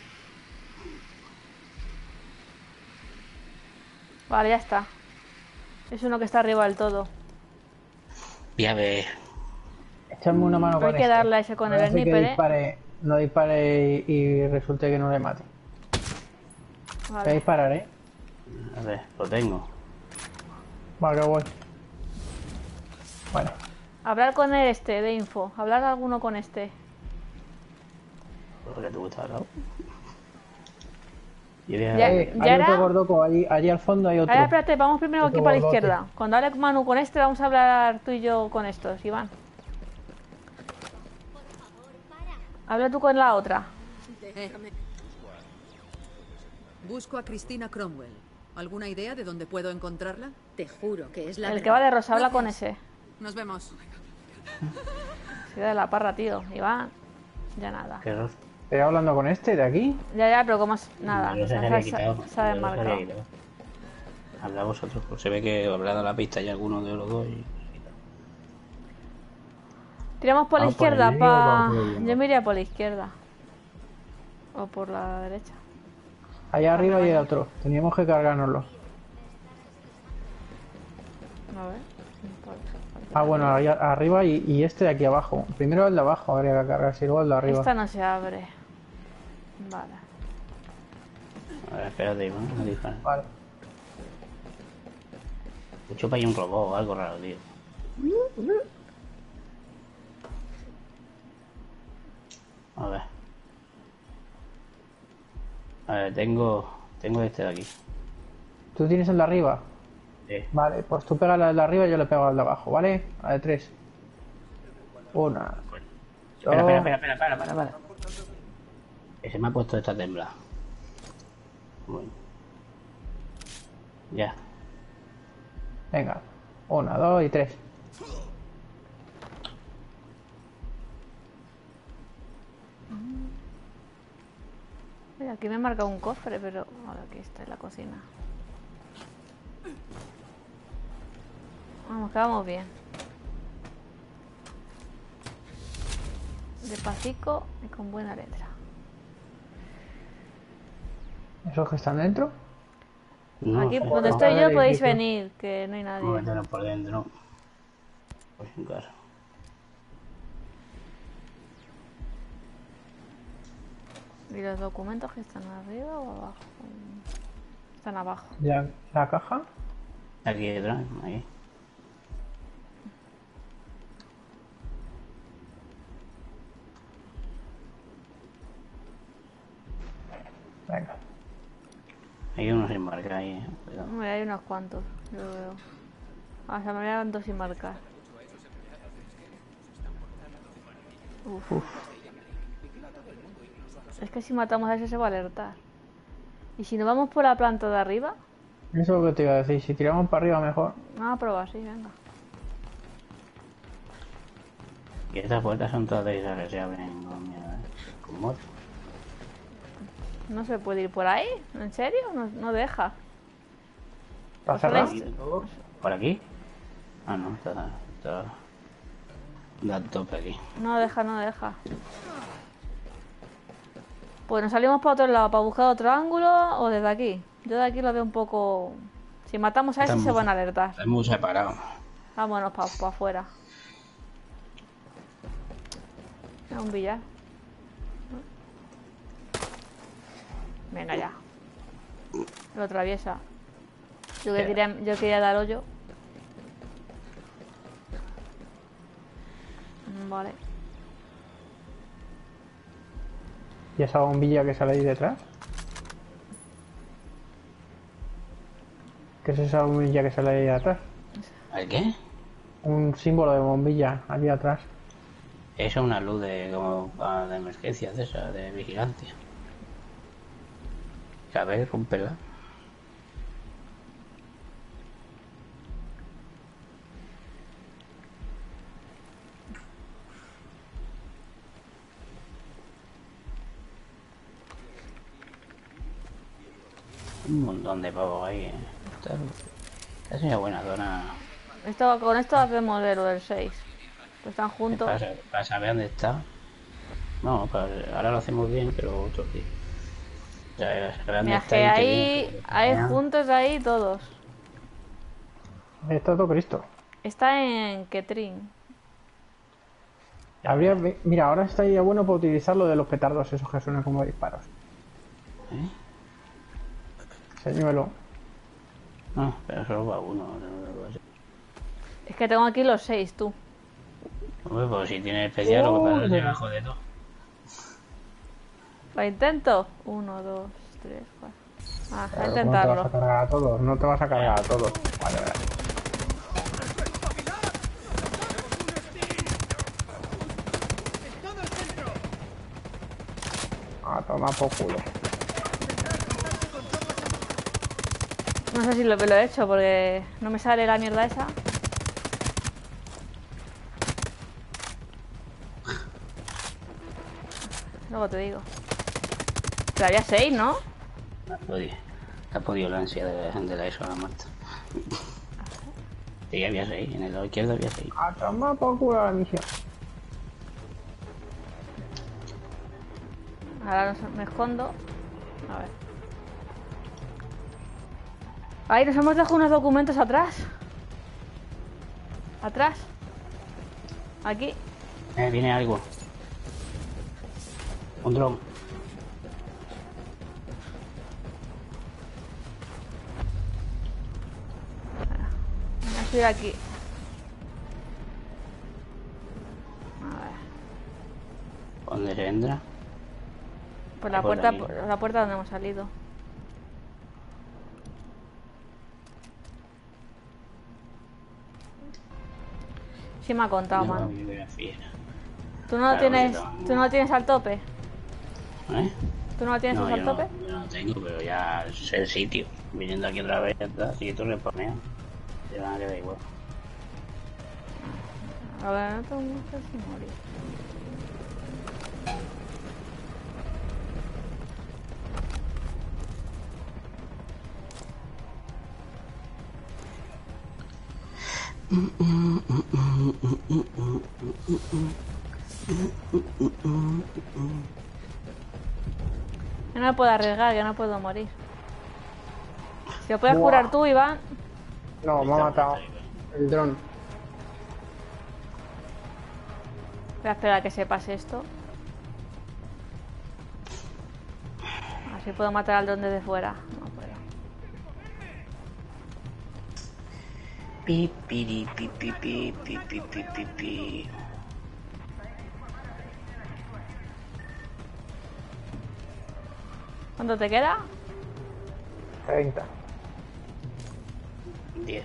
[SPEAKER 9] Vale, ya está. Es uno que está arriba del todo.
[SPEAKER 8] Ya ve.
[SPEAKER 1] Echadme una mano con
[SPEAKER 9] Hay que darle a ese con el sniper,
[SPEAKER 1] No dispare y resulte que no le mate.
[SPEAKER 9] Vale.
[SPEAKER 1] Voy a disparar,
[SPEAKER 8] A ver, lo tengo.
[SPEAKER 1] Vale, que voy. Bueno.
[SPEAKER 9] Hablar con el de info. Hablar alguno con este.
[SPEAKER 8] ¿Por qué te gusta al lado?
[SPEAKER 1] Hay otro gordoco, allí al fondo hay otro.
[SPEAKER 9] Ahora, espérate, vamos primero
[SPEAKER 1] Otro
[SPEAKER 9] aquí para la
[SPEAKER 1] gordote.
[SPEAKER 9] izquierda. Cuando hable Manu con este, vamos a hablar tú y yo con estos, Iván. Habla tú con la otra.
[SPEAKER 2] Busco a Cristina Cromwell. ¿Alguna idea de dónde puedo encontrarla?
[SPEAKER 10] Te juro que es la
[SPEAKER 9] El que va de rosa, habla con ese.
[SPEAKER 2] Nos vemos.
[SPEAKER 9] Se de la parra, tío. Iván, ya nada.
[SPEAKER 8] ¿Qué rosa?
[SPEAKER 1] Estoy hablando con este de aquí.
[SPEAKER 9] Ya, pero como es nada.
[SPEAKER 8] No se había quitado.
[SPEAKER 9] Se ha desmarcado.
[SPEAKER 8] Habla vosotros, pues se ve que habrá dado la pista ya alguno de los dos y...
[SPEAKER 9] Tiramos por la
[SPEAKER 1] Vamos por el
[SPEAKER 9] izquierda,
[SPEAKER 1] medio, vamos por el medio.
[SPEAKER 9] Yo me iría por la izquierda. O por la derecha.
[SPEAKER 1] Allá arriba hay otro. Teníamos que cargárnoslo.
[SPEAKER 9] A ver. Por la
[SPEAKER 1] Ah, bueno, arriba y este de aquí abajo. Primero el de abajo habría que cargarse, luego el de arriba.
[SPEAKER 9] Esta no se abre. Vale.
[SPEAKER 8] A ver, espérate, Iván, no dispares.
[SPEAKER 1] Vale.
[SPEAKER 8] Escucho para ahí un robot o algo raro, tío. A ver. A ver, tengo este de aquí.
[SPEAKER 1] ¿Tú tienes el de arriba?
[SPEAKER 8] Sí.
[SPEAKER 1] Vale, pues tú pegas al de arriba y yo le pego al de abajo, ¿vale? A de 3. Una.
[SPEAKER 8] Espera. Que se me ha puesto esta tembla. Bueno. Ya.
[SPEAKER 1] Venga. 1, 2 y 3.
[SPEAKER 9] Mira, aquí me he marcado un cofre, pero ahora aquí está en la cocina. Vamos, que vamos bien. Despacito y con buena letra.
[SPEAKER 1] ¿Esos que están dentro?
[SPEAKER 8] No,
[SPEAKER 9] aquí donde estoy yo podéis venir, que no hay nadie.
[SPEAKER 8] Vamos a meternos por dentro. Pues claro.
[SPEAKER 9] ¿Y los documentos que están arriba o abajo? Están abajo.
[SPEAKER 1] ¿Ya la caja?
[SPEAKER 8] Aquí detrás, ahí.
[SPEAKER 1] Venga.
[SPEAKER 8] Hay unos sin marcar ahí, cuidado.
[SPEAKER 9] Hombre, hay unos cuantos, yo veo. Ah, se me habían dos sin marcar. Uf. Es que si matamos a ese se va a alertar. ¿Y si nos vamos por la planta de arriba?
[SPEAKER 1] Eso es lo que te iba a decir, si tiramos para arriba mejor.
[SPEAKER 9] Vamos a probar, sí, venga.
[SPEAKER 8] Y estas puertas son todas de esas que se abren con moto.
[SPEAKER 9] No se puede ir por ahí, ¿en serio? No deja.
[SPEAKER 1] ¿Está cerrado?
[SPEAKER 8] ¿Por aquí? Ah, no, está da tope aquí.
[SPEAKER 9] No deja. Pues nos salimos para otro lado, para buscar otro ángulo o desde aquí. Yo de aquí lo veo un poco... Si matamos a ese se van a alertar.
[SPEAKER 8] Estamos muy separados.
[SPEAKER 9] Vámonos para afuera. Es un billar. Venga ya. Lo atraviesa. Yo quería dar hoyo. Vale.
[SPEAKER 1] ¿Y esa bombilla que sale ahí detrás? ¿Qué es esa bombilla que sale ahí atrás?
[SPEAKER 8] ¿El qué?
[SPEAKER 1] Un símbolo de bombilla aquí atrás.
[SPEAKER 8] Eso es una luz de emergencia, de esa, de vigilancia. A ver, rómpela. Un montón de pavos ahí. Esta es una buena zona.
[SPEAKER 9] Con esto hacemos de lo del 6. Pues están juntos.
[SPEAKER 8] Para saber dónde está. No, ahora lo hacemos bien, pero otro día.
[SPEAKER 9] Mira, que ahí juntos ahí todos.
[SPEAKER 1] Está todo Cristo.
[SPEAKER 9] Está en Ketrin.
[SPEAKER 1] Mira, ahora estaría bueno para utilizar lo de los petardos, esos que suenan como disparos. Señuelo.
[SPEAKER 8] No, pero solo va uno.
[SPEAKER 9] Es que tengo aquí los 6, tú.
[SPEAKER 8] Hombre, pues si tiene especial, lo que pasa es debajo de todo.
[SPEAKER 9] ¿Lo intento? 1, 2, 3, 4. Ah, a intentarlo.
[SPEAKER 1] No te vas a cargar a todos, no te vas a cargar a todos. Vale. A tomar por culo.
[SPEAKER 9] No sé si lo he hecho porque no me sale la mierda esa. Luego te digo. Pero había 6, ¿no?
[SPEAKER 8] Oye, ha podido la ansia de la ESO a la muerta. Sí, había 6, en el lado izquierdo había 6.
[SPEAKER 1] A tomar por culo la misión.
[SPEAKER 9] Ahora me escondo. A ver. Ahí nos hemos dejado unos documentos atrás. ¿Atrás? Aquí.
[SPEAKER 8] Viene algo. Un dron.
[SPEAKER 9] Voy a subir aquí. A ver.
[SPEAKER 8] ¿Dónde se entra?
[SPEAKER 9] Por la puerta donde hemos salido. Sí me ha contado, man. ¿Tú no lo tienes al tope?
[SPEAKER 8] ¿Eh?
[SPEAKER 9] ¿Tú no lo tienes al tope?
[SPEAKER 8] Yo no tengo, pero ya sé el sitio. Viniendo aquí otra vez, así que tú responeo. Se van a quedar igual.
[SPEAKER 9] A ver, no tengo mucho sin morir. Yo no me puedo arriesgar, yo no puedo morir. Si lo puedes curar tú, Iván.
[SPEAKER 1] No, me ha matado el dron.
[SPEAKER 9] Voy a esperar a que se pase esto. Así puedo matar al dron desde fuera. No puedo.
[SPEAKER 8] Pi, pi, pi, pi, pi, pi, pi, pi, pi, pi.
[SPEAKER 9] ¿Cuánto te queda?
[SPEAKER 1] 30.
[SPEAKER 8] 10.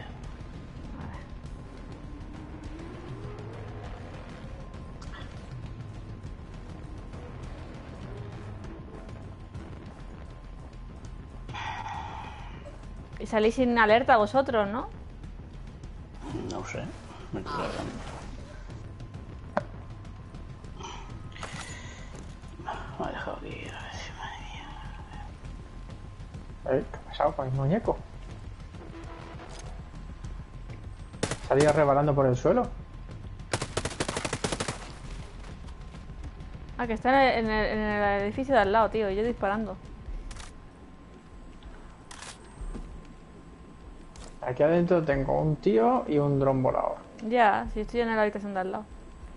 [SPEAKER 9] Y salís sin alerta vosotros, ¿no?
[SPEAKER 8] No sé. Me estoy cargando. Me ha dejado aquí. A ver si madre mía.
[SPEAKER 1] ¿Qué ha pasado con el muñeco? Salía rebalando por el suelo.
[SPEAKER 9] Ah, que está en el edificio de al lado, tío. Y yo disparando.
[SPEAKER 1] Aquí adentro tengo un tío y un dron volador.
[SPEAKER 9] Ya, si estoy en la habitación de al lado.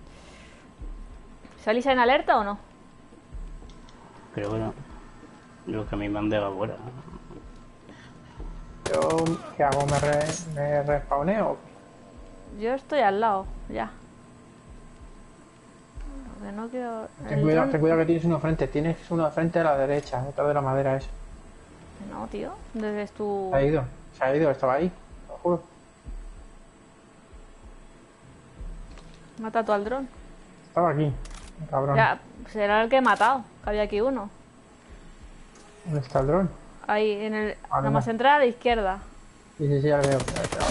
[SPEAKER 9] ¿Salís en alerta o no?
[SPEAKER 8] Pero bueno, lo que a mí me han dejado fuera.
[SPEAKER 1] Yo, ¿qué hago? ¿Me respawneo?
[SPEAKER 9] Yo estoy al lado, ya. Lo que no quiero...
[SPEAKER 1] Ten cuidado que tienes uno frente. Tienes uno frente a la derecha, detrás de la madera esa.
[SPEAKER 9] No, tío. Desde tu...
[SPEAKER 1] Se ha ido, estaba ahí, te lo juro.
[SPEAKER 9] Mata tú al dron.
[SPEAKER 1] Estaba aquí, cabrón.
[SPEAKER 9] Ya, será el que he matado, que había aquí uno.
[SPEAKER 1] ¿Dónde está el dron?
[SPEAKER 9] Ahí, en el...
[SPEAKER 1] Vale,
[SPEAKER 9] nada más
[SPEAKER 1] no.
[SPEAKER 9] entrar a la izquierda.
[SPEAKER 1] Sí, ya lo veo.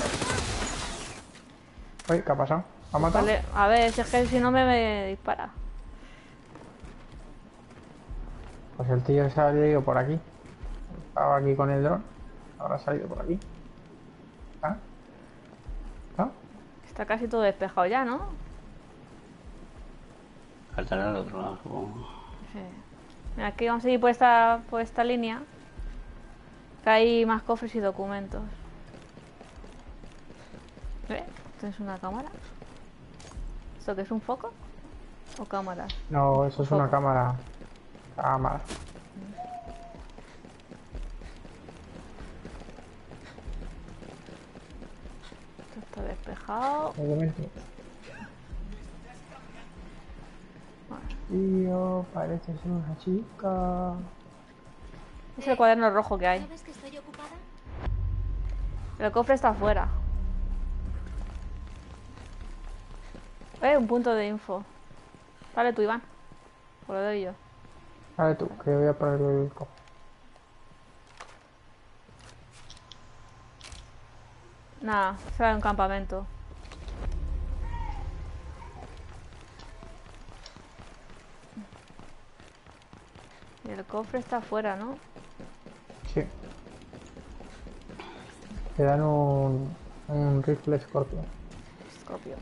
[SPEAKER 1] Uy, ¿qué ha pasado? ¿Ha matado?
[SPEAKER 9] Vale, a ver, si es que si no me dispara.
[SPEAKER 1] Pues el tío se ha salido por aquí. Estaba aquí con el dron. Ahora ha salido por aquí. ¿Ah? ¿Ah?
[SPEAKER 9] Está casi todo despejado ya, ¿no?
[SPEAKER 8] Faltará al otro lado, supongo.
[SPEAKER 9] Sí. Mira, aquí vamos a ir por esta línea. Que hay más cofres y documentos. ¿Esto es una cámara? ¿Esto qué es, un foco? ¿O cámara?
[SPEAKER 1] No, eso es una cámara. Cámara.
[SPEAKER 9] Esto está despejado.
[SPEAKER 1] Un momento.
[SPEAKER 9] Vale.
[SPEAKER 1] Tío, parece ser una chica.
[SPEAKER 9] Es el cuaderno rojo que hay.
[SPEAKER 10] ¿Sabes que estoy ocupada?
[SPEAKER 9] El cofre está afuera. Un punto de info. Dale tú, Iván. O lo doy yo.
[SPEAKER 1] Dale tú, que voy a poner el cofre.
[SPEAKER 9] Nada, será un campamento. Y el cofre está afuera, ¿no?
[SPEAKER 1] Sí. Te dan un rifle Scorpion.
[SPEAKER 9] Scorpion.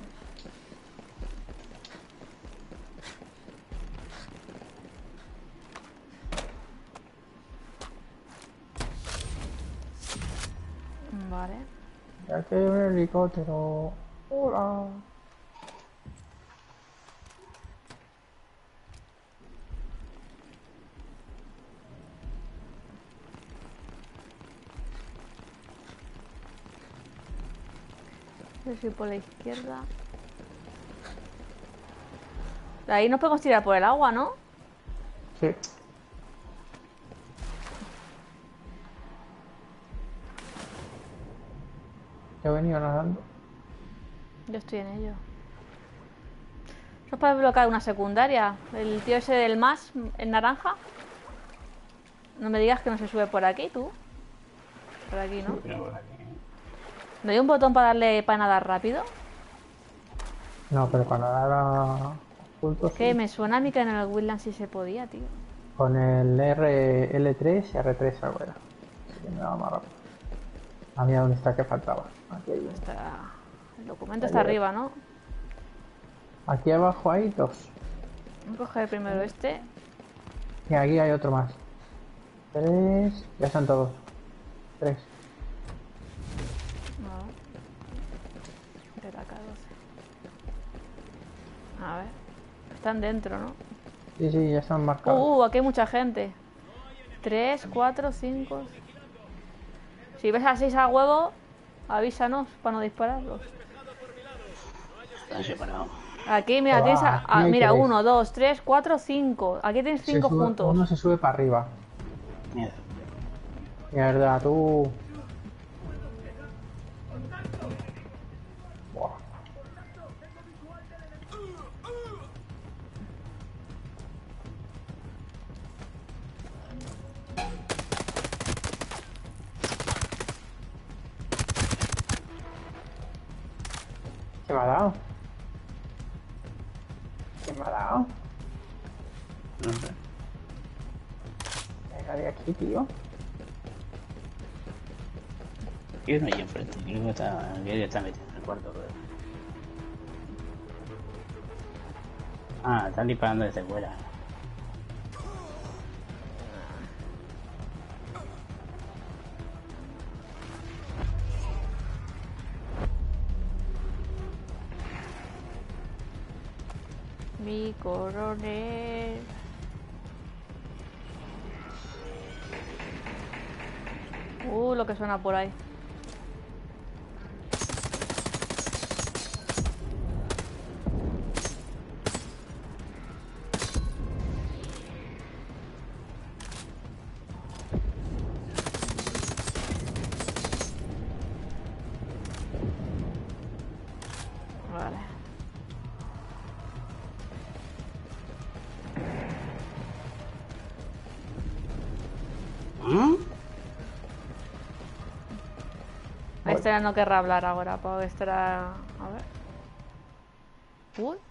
[SPEAKER 9] Vale.
[SPEAKER 1] Ya que hay un helicóptero. Hola.
[SPEAKER 9] Yo soy por la izquierda. De ahí nos podemos tirar por el agua, ¿no?
[SPEAKER 1] Sí. He venido nadando.
[SPEAKER 9] Yo estoy en ello. ¿No puedes bloquear una secundaria? El tío ese del más, en naranja. No me digas que no se sube por aquí, tú. Por aquí, ¿no? ¿No hay un botón para darle para nadar rápido?
[SPEAKER 1] No, pero cuando era oculto.
[SPEAKER 9] Que
[SPEAKER 1] Sí.
[SPEAKER 9] me suena a mí que en el Wildlands sí se podía, tío.
[SPEAKER 1] Con el L3 y R3 algo era. Así que me daba más rápido. A mí, ¿dónde está? Que faltaba. Aquí hay uno.
[SPEAKER 9] El documento está arriba, ¿no?
[SPEAKER 1] Aquí abajo hay dos.
[SPEAKER 9] Voy a coger primero este.
[SPEAKER 1] Y aquí hay otro más. 3. Ya están todos. 3.
[SPEAKER 9] No. De la K12. A ver. Están dentro, ¿no?
[SPEAKER 1] Sí, sí, ya están marcados.
[SPEAKER 9] Aquí hay mucha gente. 3, 4, 5. Si ves a 6 a huevo, avísanos para no dispararlos.
[SPEAKER 8] Están separados.
[SPEAKER 9] Aquí, mira, tienes mira, 1, 2, 3, 4, 5. Aquí tienes 5 juntos.
[SPEAKER 1] Uno se sube para arriba.
[SPEAKER 8] Mierda.
[SPEAKER 1] Mierda, tú. Buah. ¿Qué me ha dado? ¿Qué me ha dado?
[SPEAKER 8] No sé.
[SPEAKER 1] Venga de aquí, tío.
[SPEAKER 8] Hay uno ahí enfrente. Creo que está metido en el cuarto. Pero... están disparando desde fuera.
[SPEAKER 9] Mi coronel. Lo que suena por ahí. Vale. Esta no querrá hablar ahora, porque estará... A ver. Uy.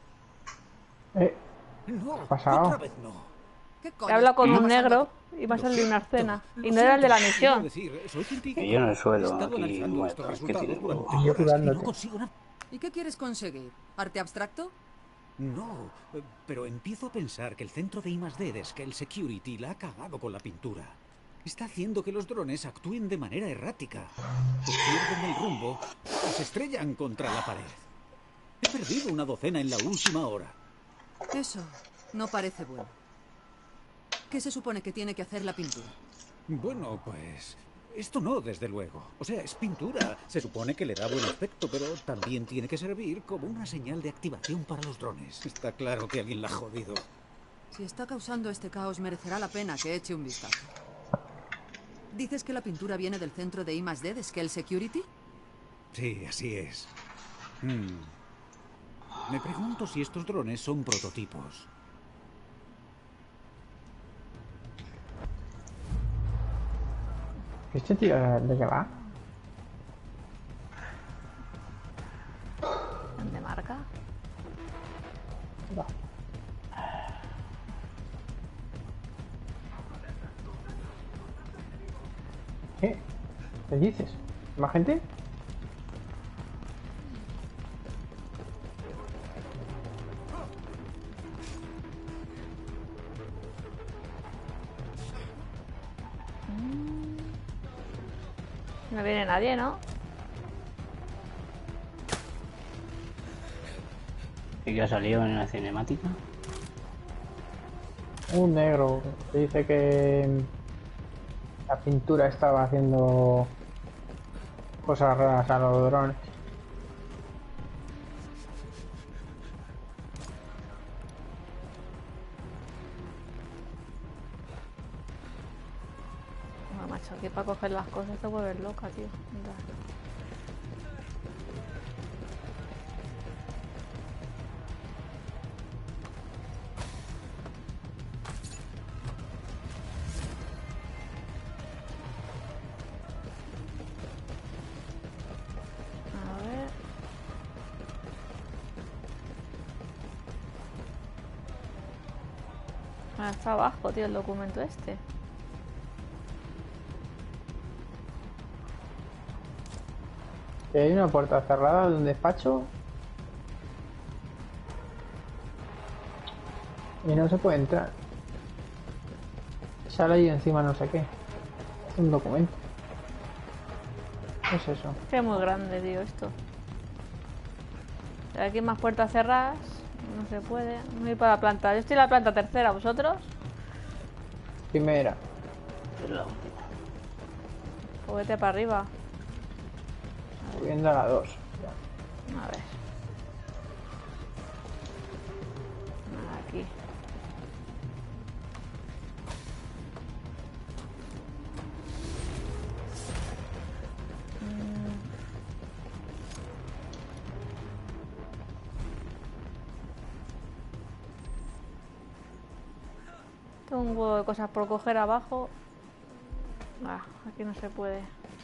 [SPEAKER 3] No,
[SPEAKER 1] ¿Qué ha pasado?
[SPEAKER 3] otra vez no.
[SPEAKER 2] ¿Qué coño?
[SPEAKER 9] He hablado con
[SPEAKER 2] está
[SPEAKER 9] un
[SPEAKER 2] pasando?
[SPEAKER 9] negro y va a salir una escena. Y no era el de la misión.
[SPEAKER 8] Que yo en el suelo, aquí muerto. ¿Qué tienes?
[SPEAKER 1] Yo curándote.
[SPEAKER 3] No consigo nada.
[SPEAKER 2] ¿Y qué quieres conseguir? ¿Arte abstracto?
[SPEAKER 3] No, pero empiezo a pensar que el centro de I+D de Scale Security la ha cagado con la pintura. Está haciendo que los drones actúen de manera errática. Que pierden el rumbo o se estrellan contra la pared. He perdido una docena en la última hora.
[SPEAKER 2] Eso no parece bueno. ¿Qué se supone que tiene que hacer la pintura?
[SPEAKER 3] Bueno, pues... esto no, desde luego. O sea, es pintura. Se supone que le da buen aspecto, pero también tiene que servir como una señal de activación para los drones. Está claro que alguien la ha jodido.
[SPEAKER 2] Si está causando este caos, merecerá la pena que eche un vistazo. ¿Dices que la pintura viene del centro de I+D de Scale Security?
[SPEAKER 3] Sí, así es. Me pregunto si estos drones son prototipos.
[SPEAKER 1] ¿Este tío de qué va?
[SPEAKER 9] ¿Dónde marca?
[SPEAKER 1] Va. ¿Qué? ¿Qué dices? ¿Más gente?
[SPEAKER 9] No viene nadie, ¿no?
[SPEAKER 8] ¿Y que ha salido en la cinemática?
[SPEAKER 1] Un negro que dice que la pintura estaba haciendo cosas raras a los drones.
[SPEAKER 9] Macho, aquí para coger las cosas te vuelves loca, tío. Mira. Está abajo, tío, el documento este.
[SPEAKER 1] Hay una puerta cerrada de un despacho. Y no se puede entrar. Sale ahí encima no sé qué. Es un documento. ¿Qué es eso?
[SPEAKER 9] Que es muy grande, tío, esto. Aquí hay más puertas cerradas. No se puede. No ir para la planta. Yo estoy en la planta tercera, ¿vosotros?
[SPEAKER 1] Primera.
[SPEAKER 8] Pero la última.
[SPEAKER 9] Pues vete para arriba.
[SPEAKER 1] Subiendo a la 2.
[SPEAKER 9] A ver. Aquí. Tengo un huevo de cosas por coger abajo. Ah, aquí no se puede.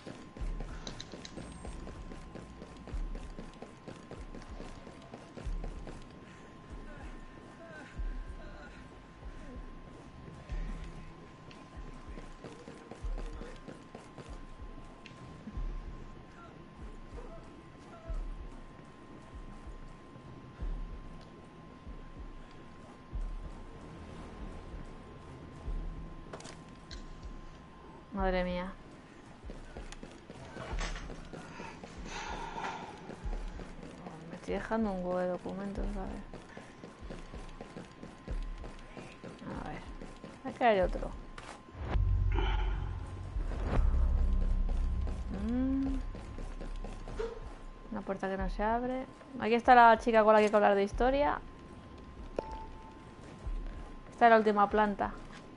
[SPEAKER 9] Madre mía. Me estoy dejando un huevo de documentos, ¿sabes? A ver. Aquí hay otro. Una puerta que no se abre. Aquí está la chica con la que hay que hablar de historia. Esta es la última planta.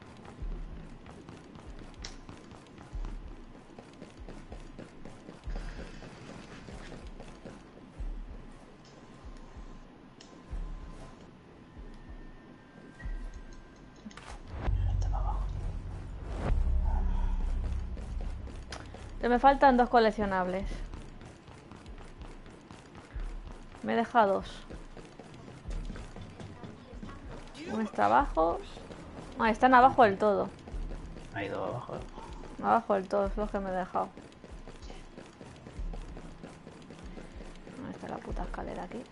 [SPEAKER 9] Me faltan 2 coleccionables. Me he dejado 2. Uno está abajo. Ah, están abajo del todo.
[SPEAKER 8] Hay 2 abajo.
[SPEAKER 9] Abajo del todo, es lo que me he dejado. ¿Dónde está la puta escalera aquí?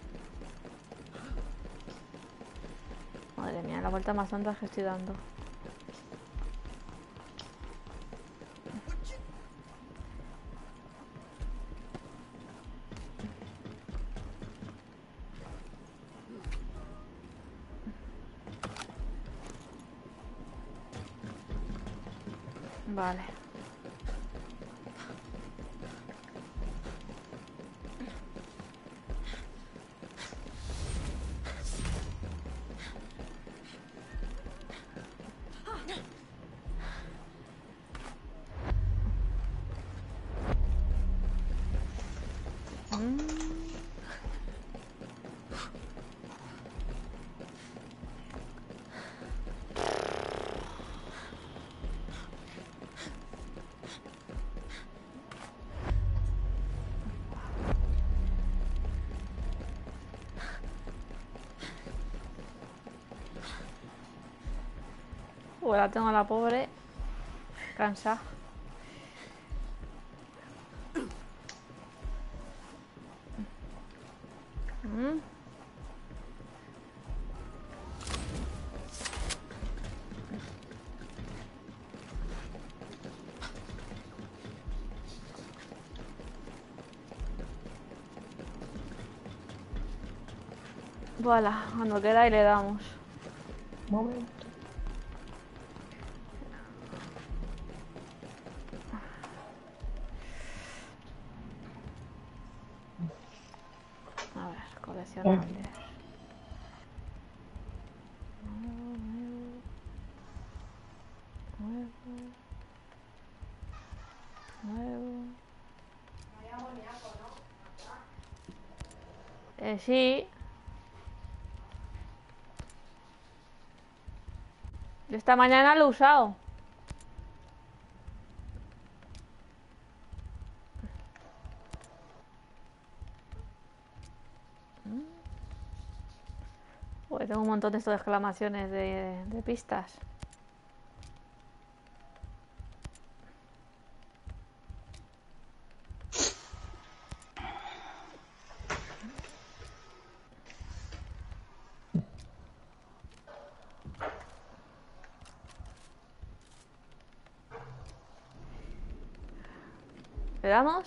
[SPEAKER 9] Madre mía, la vuelta más tonta que estoy dando. Vale. La tengo a la pobre cansada. Voilà, cuando queda y le damos.
[SPEAKER 1] Momento.
[SPEAKER 9] A ver, coleccionables. Sí. Esta mañana lo he usado. Uy, tengo un montón de estas exclamaciones de pistas. ¿Le damos?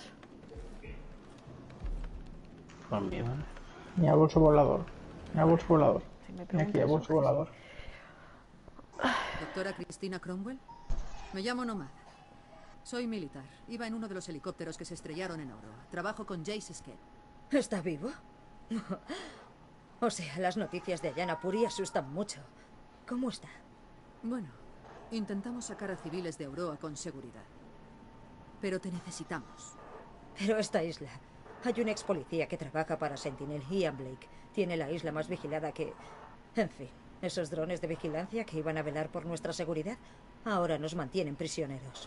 [SPEAKER 8] Por mí, ¿vale?
[SPEAKER 1] Mira, bolso volador. Mira, bolso volador.
[SPEAKER 9] Si me
[SPEAKER 1] Mira aquí, bolso volador.
[SPEAKER 2] Doctora Cristina Cromwell. Me llamo Nomad. Soy militar. Iba en uno de los helicópteros que se estrellaron en Aurora. Trabajo con Jace Skell.
[SPEAKER 7] ¿Está vivo? O sea, las noticias de Ayana Puri asustan mucho. ¿Cómo está?
[SPEAKER 2] Bueno, intentamos sacar a civiles de Aurora con seguridad. Pero te necesitamos.
[SPEAKER 7] Pero esta isla... Hay un ex policía que trabaja para Sentinel, Ian Blake. Tiene la isla más vigilada que... En fin, esos drones de vigilancia que iban a velar por nuestra seguridad, ahora nos mantienen prisioneros.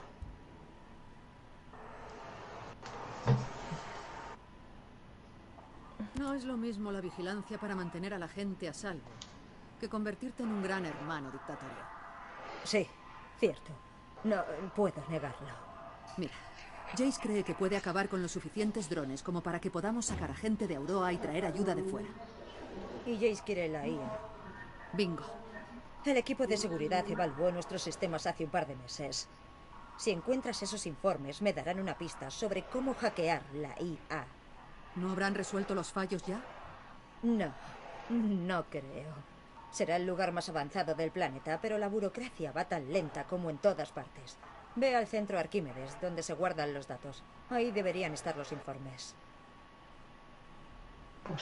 [SPEAKER 2] No es lo mismo la vigilancia para mantener a la gente a salvo que convertirte en un gran hermano dictatorial.
[SPEAKER 7] Sí, cierto. No puedo negarlo.
[SPEAKER 2] Mira, Jace cree que puede acabar con los suficientes drones como para que podamos sacar a gente de Aurora y traer ayuda de fuera.
[SPEAKER 7] Y Jace quiere la IA.
[SPEAKER 2] Bingo.
[SPEAKER 7] El equipo de seguridad evaluó nuestros sistemas hace un par de meses. Si encuentras esos informes, me darán una pista sobre cómo hackear la IA.
[SPEAKER 2] ¿No habrán resuelto los fallos ya?
[SPEAKER 7] No, no creo. Será el lugar más avanzado del planeta, pero la burocracia va tan lenta como en todas partes. Ve al centro Arquímedes, donde se guardan los datos. Ahí deberían estar los informes.
[SPEAKER 1] Pues...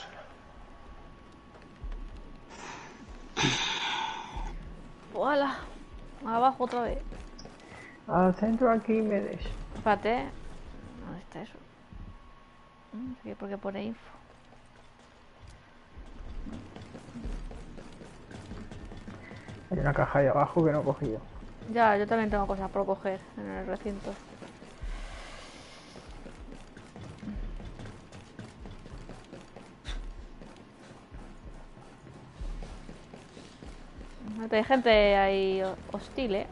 [SPEAKER 9] ¡Hola! Abajo otra vez.
[SPEAKER 1] Al centro Arquímedes.
[SPEAKER 9] Espérate. ¿Dónde está eso? Sí, porque pone info.
[SPEAKER 1] Hay una caja ahí abajo que no he cogido.
[SPEAKER 9] Ya, yo también tengo cosas por coger en el recinto. Hay gente ahí hostil, ¿eh?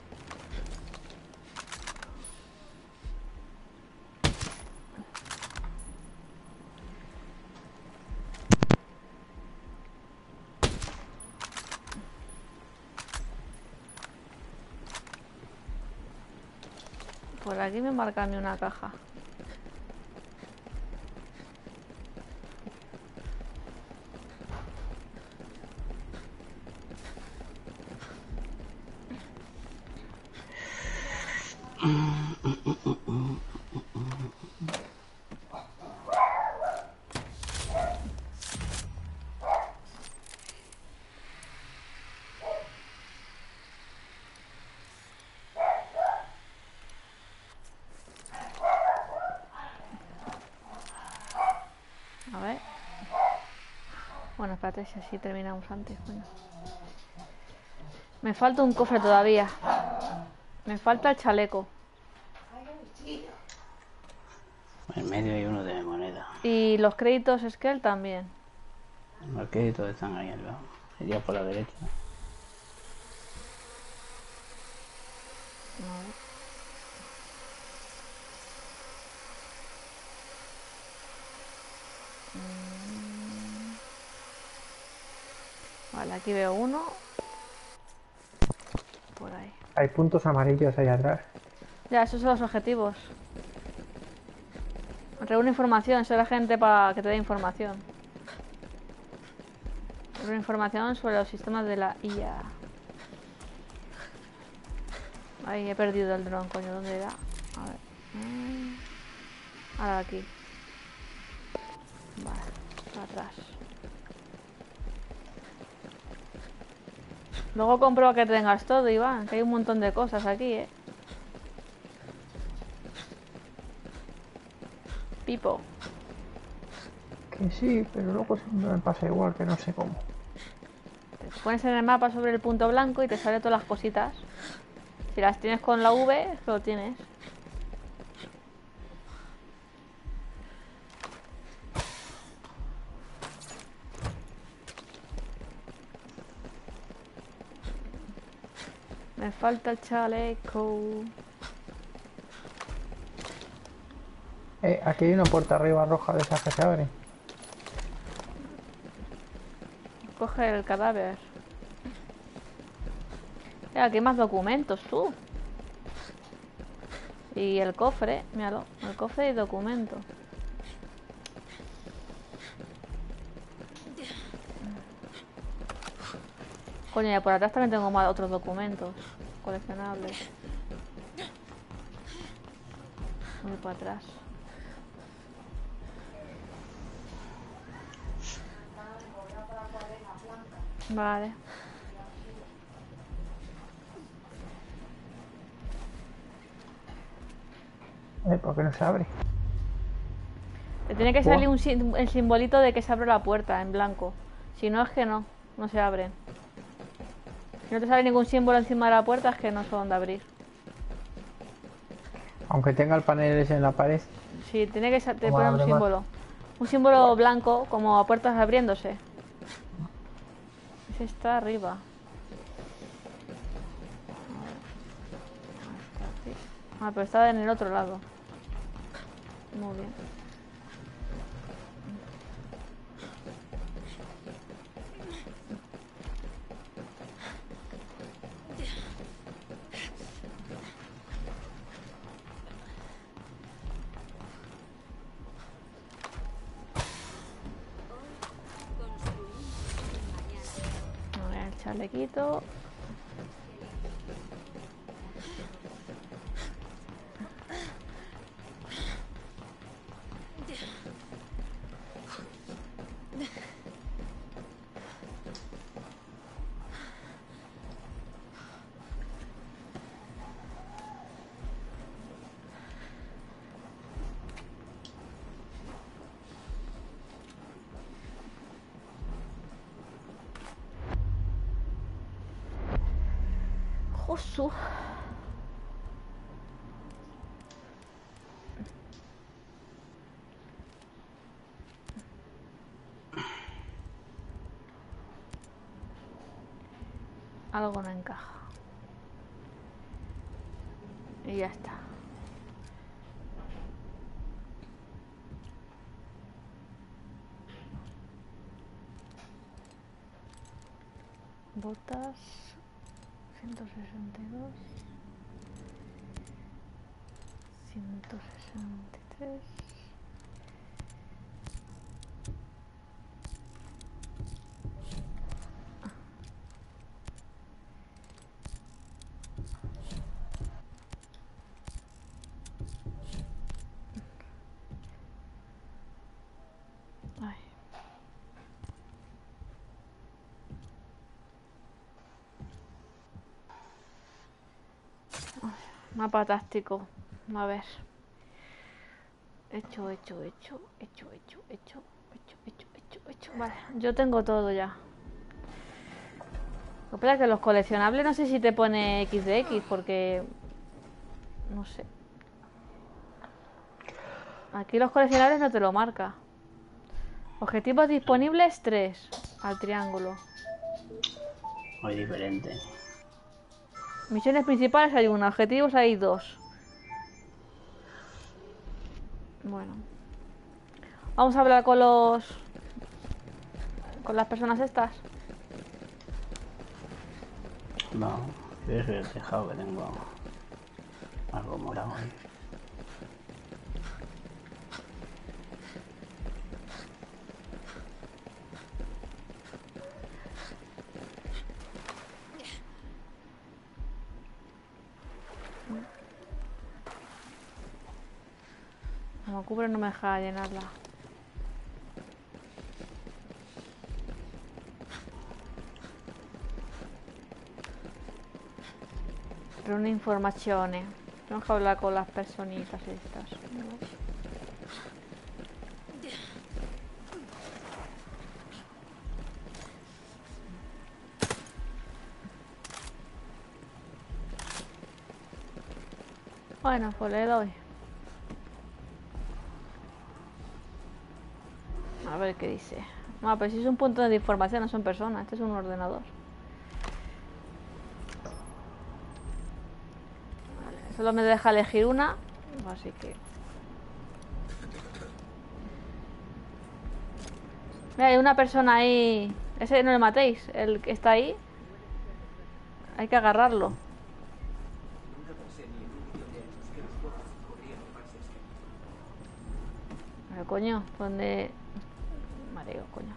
[SPEAKER 9] Por aquí me marca a mí una caja. A ver. Bueno, espérate si así terminamos antes. Bueno. Me falta un cofre todavía. Me falta el chaleco.
[SPEAKER 8] En medio hay uno de moneda.
[SPEAKER 9] Y los créditos Skell también.
[SPEAKER 8] Los créditos están ahí al lado. Sería por la derecha.
[SPEAKER 9] A ver. Vale, aquí veo uno. Por ahí.
[SPEAKER 1] Hay puntos amarillos ahí atrás.
[SPEAKER 9] Ya, esos son los objetivos. Reúne información, soy la gente para que te dé información. Reúne información sobre los sistemas de la IA. Ahí he perdido el dron, coño, ¿dónde era? A ver. Ahora aquí. Vale, atrás. Luego comprueba que tengas todo, Iván, que hay un montón de cosas aquí, ¿eh? Pipo.
[SPEAKER 1] Que sí, pero luego siempre me pasa igual, que no sé cómo.
[SPEAKER 9] Te pones en el mapa sobre el punto blanco y te salen todas las cositas. Si las tienes con la V, lo tienes. Me falta el chaleco.
[SPEAKER 1] Aquí hay una puerta arriba roja de esas que se abre.
[SPEAKER 9] Coge el cadáver. Aquí hay más documentos, tú. Y el cofre, míralo, el cofre y documentos. Coño, y por atrás también tengo más otros documentos coleccionables. Voy para atrás. Vale.
[SPEAKER 1] ¿Por qué no se abre?
[SPEAKER 9] Te tiene que salir el simbolito de que se abre la puerta en blanco. Si no, es que no se abren. Si no te sale ningún símbolo encima de la puerta, es que no son de abrir.
[SPEAKER 1] Aunque tenga el panel ese en la pared.
[SPEAKER 9] Sí, tiene que te poner un símbolo. Un símbolo blanco, como a puertas abriéndose. Ese está arriba. Ah, pero está en el otro lado. Muy bien. A ver, el chalequito. Josu. Algo no encaja. Y ya está. Botas 162 163. Ay. Mapa táctico. A ver. Hecho. Vale, yo tengo todo ya. Lo que pasa es que los coleccionables no sé si te pone X de X, porque... No sé. Aquí los coleccionables no te lo marca. Objetivos disponibles 3 al triángulo.
[SPEAKER 8] Muy diferente.
[SPEAKER 9] Misiones principales hay una, objetivos hay 2. Bueno. Vamos a hablar con las personas estas.
[SPEAKER 8] No, yo soy el tejado que tengo algo morado ahí.
[SPEAKER 9] Como cubre no me deja llenarla. Pero una información. Tenemos que hablar con las personitas estas. Bueno, pues le doy. A ver qué dice. Ah, pero si es un punto de información, no son personas. Este es un ordenador. Vale, solo me deja elegir una. Así que... Mira, hay una persona ahí. Ese no le matéis. El que está ahí. Hay que agarrarlo. Pero coño, ¿dónde...? Mareo, coño.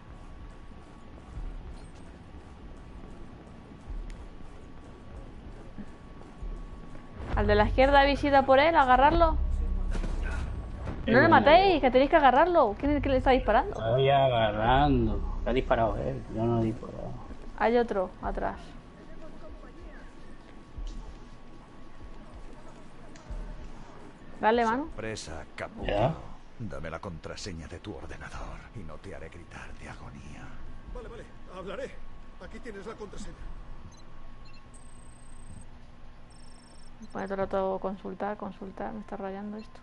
[SPEAKER 9] Al de la izquierda habéis ido por él a agarrarlo. No le matéis, que tenéis que agarrarlo. ¿Quién es el que le está disparando?
[SPEAKER 8] Estoy agarrando. Le ha disparado él, yo no he disparado.
[SPEAKER 9] Hay otro atrás. Dale, mano.
[SPEAKER 10] Presa, capullo.
[SPEAKER 8] ¿Ya?
[SPEAKER 10] Dame la contraseña de tu ordenador y no te haré gritar de agonía.
[SPEAKER 3] Vale, hablaré. Aquí tienes la contraseña.
[SPEAKER 9] Pone todo el rato consultar, me está rayando esto.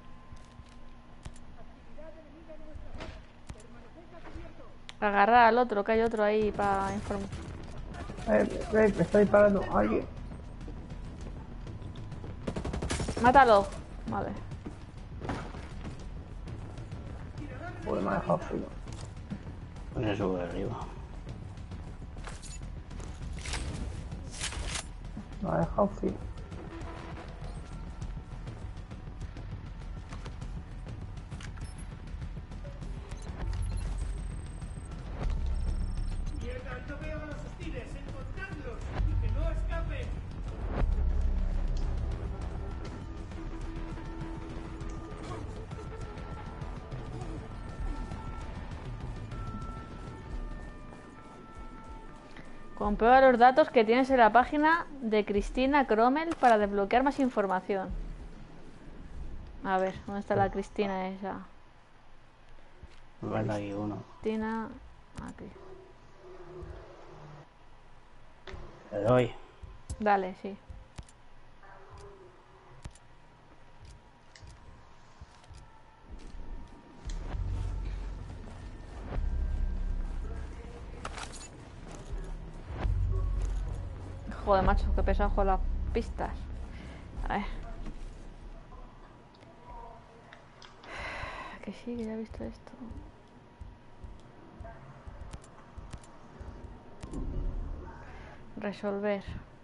[SPEAKER 9] Agarrar al otro, que hay otro ahí para informar.
[SPEAKER 1] Me está disparando alguien.
[SPEAKER 9] Mátalo. Vale.
[SPEAKER 1] Uy, me ha dejado frío.
[SPEAKER 8] Pues se sube arriba.
[SPEAKER 1] Me ha dejado frío.
[SPEAKER 9] Comprueba los datos que tienes en la página de Cristina Cromwell para desbloquear más información. A ver, ¿dónde está la Cristina esa?
[SPEAKER 8] Guarda aquí uno.
[SPEAKER 9] Cristina... Aquí.
[SPEAKER 8] Le doy.
[SPEAKER 9] Dale, sí. Joder, macho, qué pesado con las pistas. A ver. Que sí, que ya he visto esto. Resolver.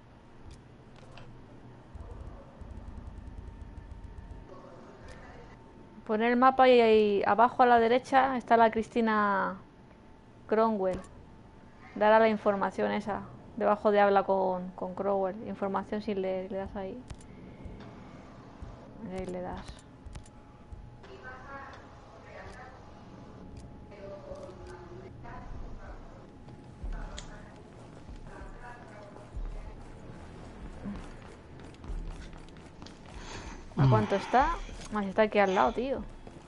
[SPEAKER 9] Poner el mapa y ahí abajo a la derecha está la Cristina Cromwell. Dar a la información esa. Debajo de habla con Cromwell. Información si le das ahí. Ahí le das. ¿A cuánto está? Más está aquí al lado, tío.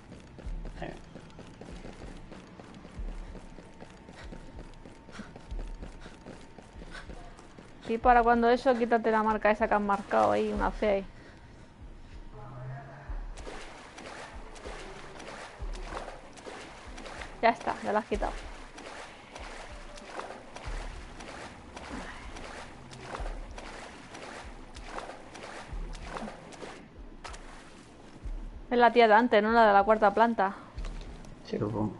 [SPEAKER 9] Y para cuando eso, quítate la marca esa que han marcado ahí, una C ahí. Ya está, ya la has quitado. Es la tía de antes, no la de la cuarta planta.
[SPEAKER 8] Sí, lo pongo.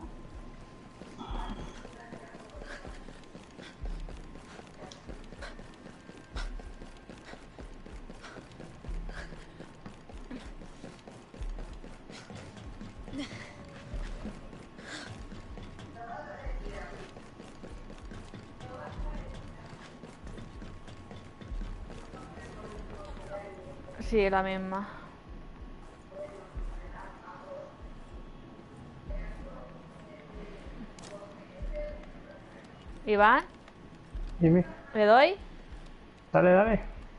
[SPEAKER 9] Sí, es la misma. Iván,
[SPEAKER 1] Dime.
[SPEAKER 9] ¿le doy?
[SPEAKER 1] Dale.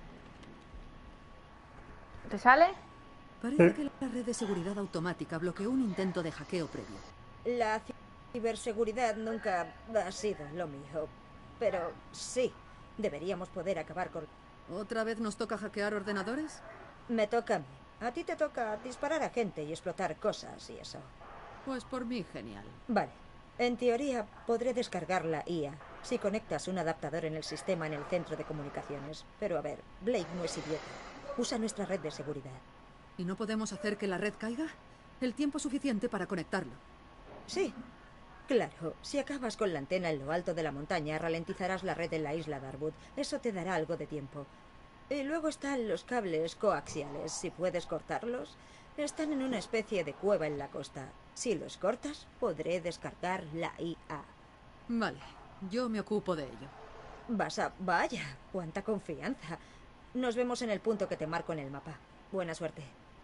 [SPEAKER 9] ¿Te sale?
[SPEAKER 2] Parece que la red de seguridad automática bloqueó un intento de hackeo previo.
[SPEAKER 7] La ciberseguridad nunca ha sido lo mío. Pero sí, deberíamos poder acabar con...
[SPEAKER 2] ¿Otra vez nos toca hackear ordenadores?
[SPEAKER 7] Me toca a mí. A ti te toca disparar a gente y explotar cosas y eso.
[SPEAKER 2] Pues por mí, genial.
[SPEAKER 7] Vale. En teoría, podré descargar la IA si conectas un adaptador en el sistema en el centro de comunicaciones. Pero a ver, Blake no es idiota. Usa nuestra red de seguridad.
[SPEAKER 2] ¿Y no podemos hacer que la red caiga? El tiempo suficiente para conectarlo.
[SPEAKER 7] Sí. Claro, si acabas con la antena en lo alto de la montaña, ralentizarás la red en la isla Darwood. Eso te dará algo de tiempo. Y luego están los cables coaxiales. Si puedes cortarlos, están en una especie de cueva en la costa. Si los cortas, podré descargar la IA.
[SPEAKER 2] Vale, yo me ocupo de ello.
[SPEAKER 7] Vaya, cuánta confianza. Nos vemos en el punto que te marco en el mapa. Buena suerte.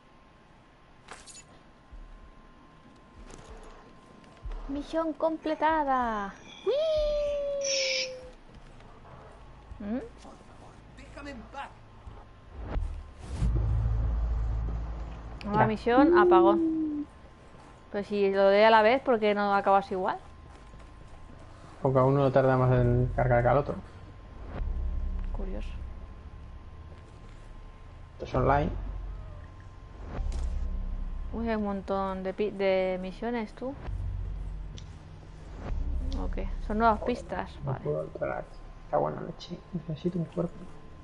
[SPEAKER 9] Misión completada.
[SPEAKER 5] Déjame en paz.
[SPEAKER 9] Nueva misión, apagón. Pero si lo de a la vez, ¿por qué no acabas igual?
[SPEAKER 1] Porque a uno lo tarda más en cargar que al otro.
[SPEAKER 9] Curioso.
[SPEAKER 1] Esto es online.
[SPEAKER 9] Uy, hay un montón de misiones, tú. Ok, son nuevas pistas.
[SPEAKER 1] No
[SPEAKER 9] Vale.
[SPEAKER 1] puedo entrar. Está buena leche. Necesito un cuerpo.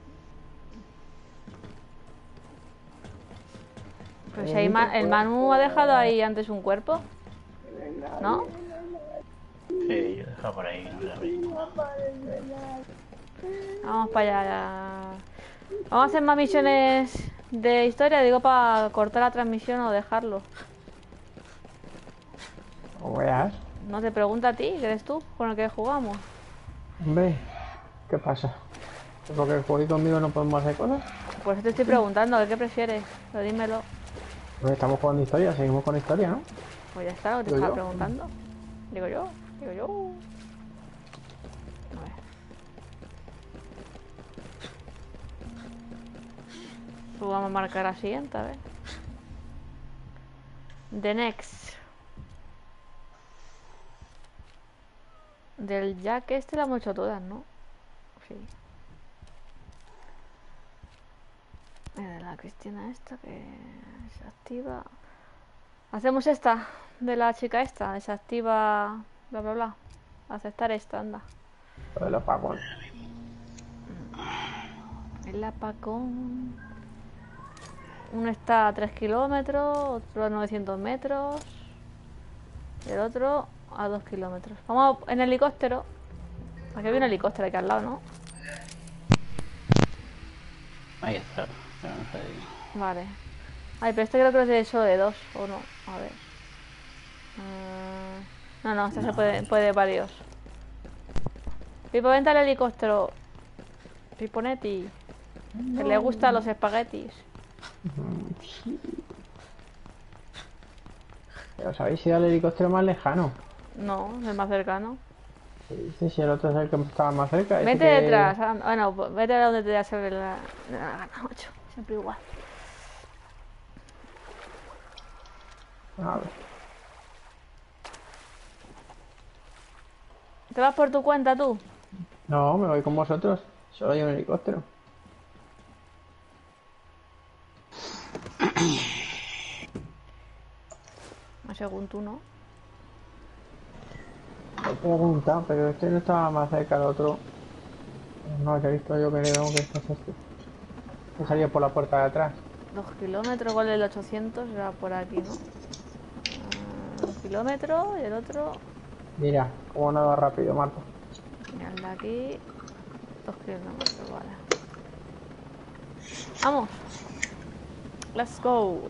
[SPEAKER 9] Pues si hay el Manu ha dejado ahí antes un cuerpo, ¿no?
[SPEAKER 8] Sí, yo he dejado por ahí.
[SPEAKER 9] Vamos para allá. Vamos a hacer más misiones de historia, digo, para cortar la transmisión o dejarlo.
[SPEAKER 1] ¿Cómo veas?
[SPEAKER 9] No te pregunta a ti, que eres tú con el que jugamos.
[SPEAKER 1] Hombre, ¿qué pasa? ¿Porque jugué conmigo no podemos hacer cosas?
[SPEAKER 9] Por eso te estoy preguntando, ¿qué prefieres? Pero dímelo.
[SPEAKER 1] Pues estamos jugando historia, seguimos con historia, ¿no?
[SPEAKER 9] Pues ya está, lo que te estaba preguntando. Digo yo. A ver. Pues vamos a marcar la siguiente, a ver. The next. Del Jack este la hemos hecho todas, ¿no? Sí. De la Cristina esta que se activa. Hacemos esta de la chica esta, desactiva, bla bla bla. Aceptar esta, anda.
[SPEAKER 1] Lo del apagón.
[SPEAKER 9] El apagón. Uno está a 3 kilómetros, otro a 900 metros. Y el otro a 2 kilómetros. Vamos en helicóptero. Aquí hay un helicóptero aquí al lado, ¿no?
[SPEAKER 8] Ahí está.
[SPEAKER 9] Vale. Ay, pero este creo que es de solo de 2, ¿o no? A ver. No, este se puede varios. Pipo, vente al helicóptero. Piponetti. Que le gustan los espaguetis.
[SPEAKER 1] ¿Os habéis ido al helicóptero más lejano?
[SPEAKER 9] No, el más cercano.
[SPEAKER 1] Sí, si el otro es el que estaba más cerca.
[SPEAKER 9] Vete detrás. Bueno, vete a donde te da sobre la gana, 8. Siempre igual.
[SPEAKER 1] A ver.
[SPEAKER 9] ¿Te vas por tu cuenta tú?
[SPEAKER 1] No, me voy con vosotros. Solo hay un helicóptero.
[SPEAKER 9] Según tú, ¿no?
[SPEAKER 1] He preguntado, pero este no estaba más cerca del otro. No, que he visto yo que creo que este es este. Que salía por la puerta de atrás.
[SPEAKER 9] 2 kilómetros, igual el 800 era por aquí, ¿no? 1 kilómetro y el otro...
[SPEAKER 1] Mira, cómo nada rápido, Marco.
[SPEAKER 9] Y el de aquí... 2 kilómetros, vale. ¡Vamos! ¡Let's go!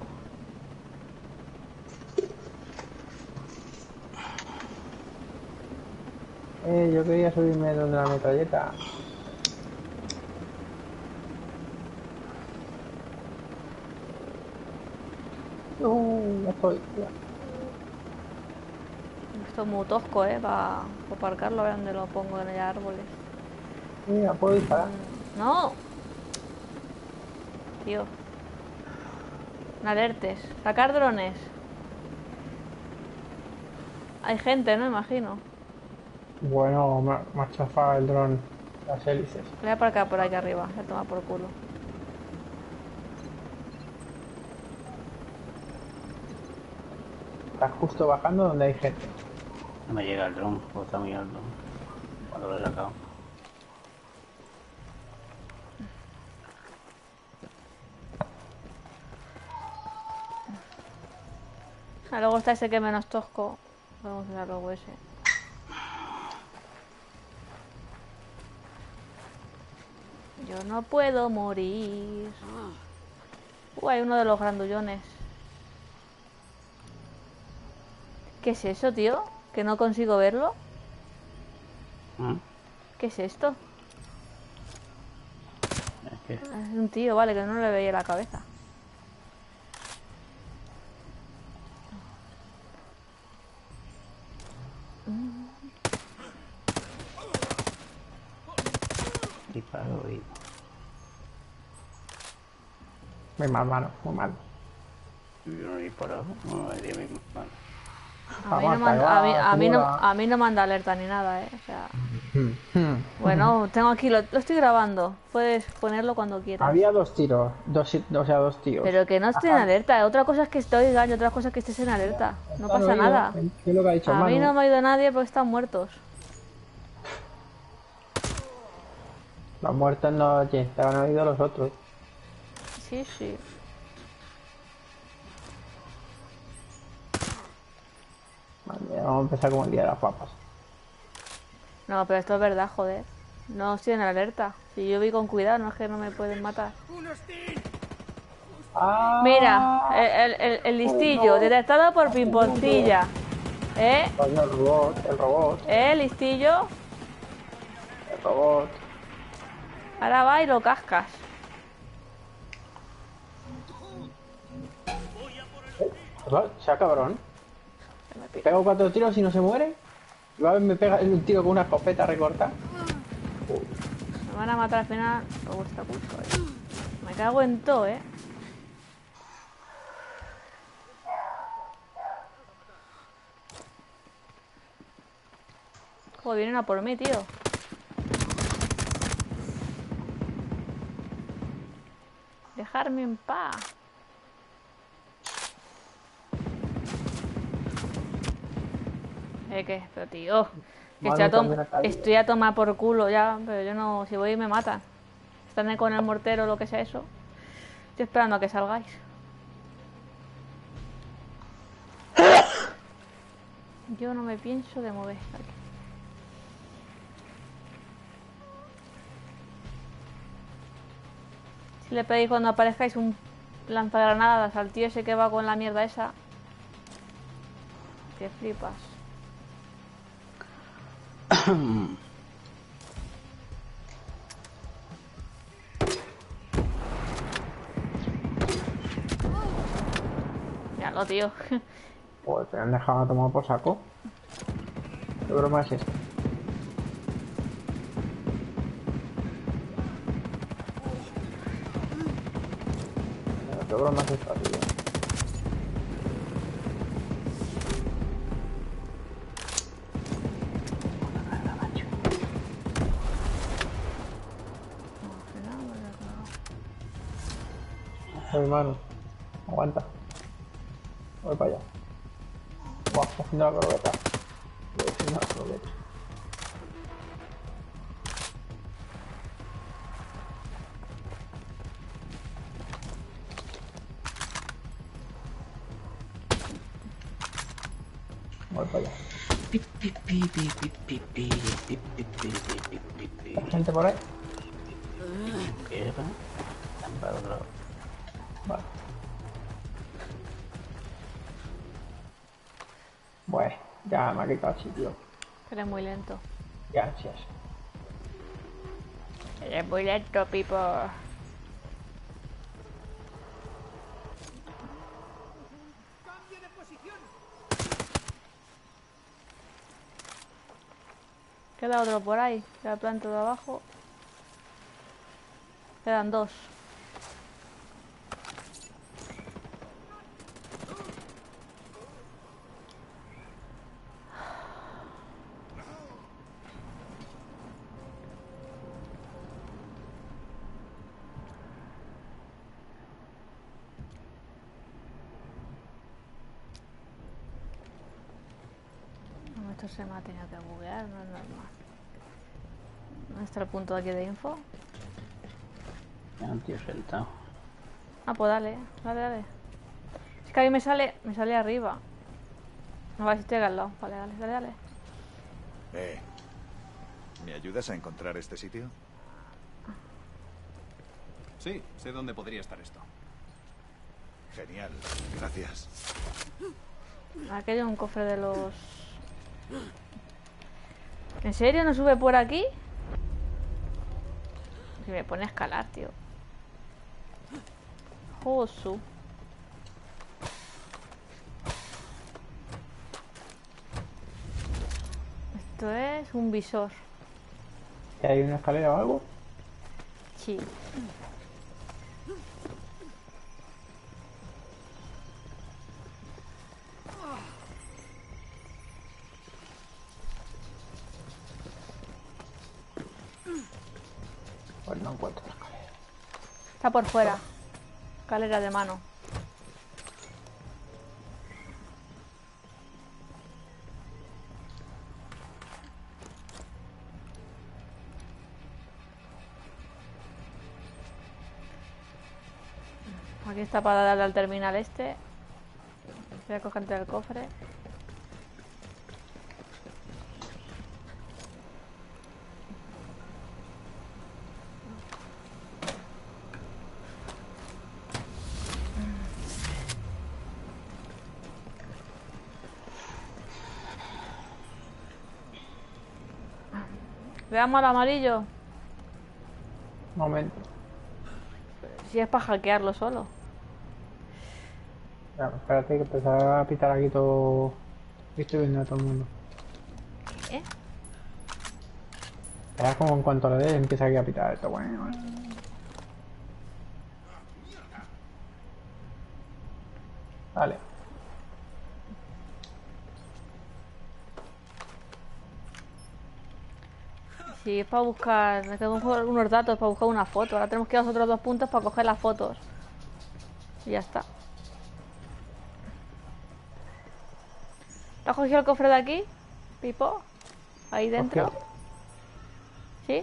[SPEAKER 1] Yo quería subirme donde la metralleta. Ya estoy. Ya.
[SPEAKER 9] Esto es muy tosco, para aparcarlo, a ver dónde lo pongo en el árboles.
[SPEAKER 1] Mira, puedo disparar.
[SPEAKER 9] ¡No! Tío. No alertes. Sacar drones. Hay gente, ¿no? Imagino.
[SPEAKER 1] Bueno, me ha chafado el dron, las hélices.
[SPEAKER 9] Voy a aparcar por aquí arriba, se toma por culo.
[SPEAKER 1] Estás justo bajando donde hay gente.
[SPEAKER 8] No me llega el dron, porque está muy alto. Cuando lo he sacado.
[SPEAKER 9] Ah, luego está ese que es menos tosco. Vamos a usar luego ese. Yo no puedo morir. Hay uno de los grandullones. ¿Qué es eso, tío? Que no consigo verlo. ¿Qué es esto? Es un tío, vale, que no le veía la cabeza.
[SPEAKER 8] Disparo y...
[SPEAKER 1] Muy mal, mano, muy mal.
[SPEAKER 8] Yo no he disparado, no me di mi mano.
[SPEAKER 9] A mí no manda alerta ni nada, o sea... Bueno, tengo aquí, lo estoy grabando. Puedes ponerlo cuando quieras.
[SPEAKER 1] Había dos tiros, dos tíos.
[SPEAKER 9] Pero que no estoy en alerta. Otra cosa es que te oigan y otra cosa es que estés en alerta. No pasa nada.
[SPEAKER 1] ¿Qué es lo que ha dicho
[SPEAKER 9] A mí
[SPEAKER 1] Manu?
[SPEAKER 9] no me ha oído nadie porque están muertos.
[SPEAKER 1] Los muertos no oyen, te han oído los otros.
[SPEAKER 9] Sí, sí.
[SPEAKER 1] Vale, vamos a empezar como el día de las papas.
[SPEAKER 9] No, pero esto es verdad, joder. No estoy en alerta. Si yo voy con cuidado, no es que no me pueden matar. Mira, el listillo, detectado por pimponcilla.
[SPEAKER 1] Coño, el robot.
[SPEAKER 9] Listillo.
[SPEAKER 1] El robot.
[SPEAKER 9] Ahora va y lo cascas.
[SPEAKER 1] Sea cabrón. Pego 4 tiros y no se muere. Y va a ver, me pega un tiro con una escopeta recortada.
[SPEAKER 9] Me van a matar al final por vuestra culpa. Me cago en todo, Joder, vienen a por mí, tío. Dejarme en paz. ¿Qué? Pero tío, que estoy a tomar por culo ya, pero yo no, si voy me matan. Están con el mortero o lo que sea eso. Estoy esperando a que salgáis. Yo no me pienso de mover aquí. Si le pedís cuando aparezcáis un lanzagranadas al tío ese que va con la mierda esa, que flipas. Míralo, tío.
[SPEAKER 1] Pues te han dejado tomar por saco. ¿Qué broma es esta? ¿Qué broma es esta, tío? Mi mano, aguanta. Voy para allá. Buah, haciendo la croqueta. Voy haciendo la croqueta. Voy para allá. ¿Hay gente por ahí?
[SPEAKER 8] ¿Qué es? Están para otro lado.
[SPEAKER 1] Vale. Bueno, ya me ha quitado el sitio.
[SPEAKER 9] Eres muy lento.
[SPEAKER 1] Gracias.
[SPEAKER 9] Eres muy lento, people. Queda otro por ahí. La planta de abajo. Quedan 2. Esto se me ha tenido que buguear, no es normal. ¿Dónde está el punto de aquí de info?
[SPEAKER 8] Hay un tío sentado.
[SPEAKER 9] Ah, pues dale, dale. Es que a mí me sale arriba. No, vale, si estoy al lado. Vale, dale.
[SPEAKER 10] ¿Me ayudas a encontrar este sitio?
[SPEAKER 11] Sí, sé dónde podría estar esto.
[SPEAKER 10] Genial, gracias.
[SPEAKER 9] Aquí hay un cofre de los... ¿En serio no sube por aquí? Que me pone a escalar, tío. Josu. Esto es un visor.
[SPEAKER 1] ¿Hay una escalera o algo?
[SPEAKER 9] Sí.
[SPEAKER 1] Pues no encuentro la escalera.
[SPEAKER 9] Está por fuera. Escalera de mano. Aquí está para darle al terminal este. Voy a cogerte el cofre. Veamos al amarillo.
[SPEAKER 1] Momento.
[SPEAKER 9] Si es para hackearlo solo.
[SPEAKER 1] Ya, espérate que empezará a pitar aquí todo. Estoy viendo a todo el mundo.
[SPEAKER 9] ¿Qué?
[SPEAKER 1] Verás como en cuanto le dé empieza aquí a pitar esto. Bueno. Vale.
[SPEAKER 9] Sí, es para buscar... Tenemos unos datos para buscar una foto. Ahora tenemos que ir a los otros 2 puntos para coger las fotos. Y ya está. ¿Te has cogido el cofre de aquí, Pipo? Ahí dentro.
[SPEAKER 1] Hostia.
[SPEAKER 9] ¿Sí?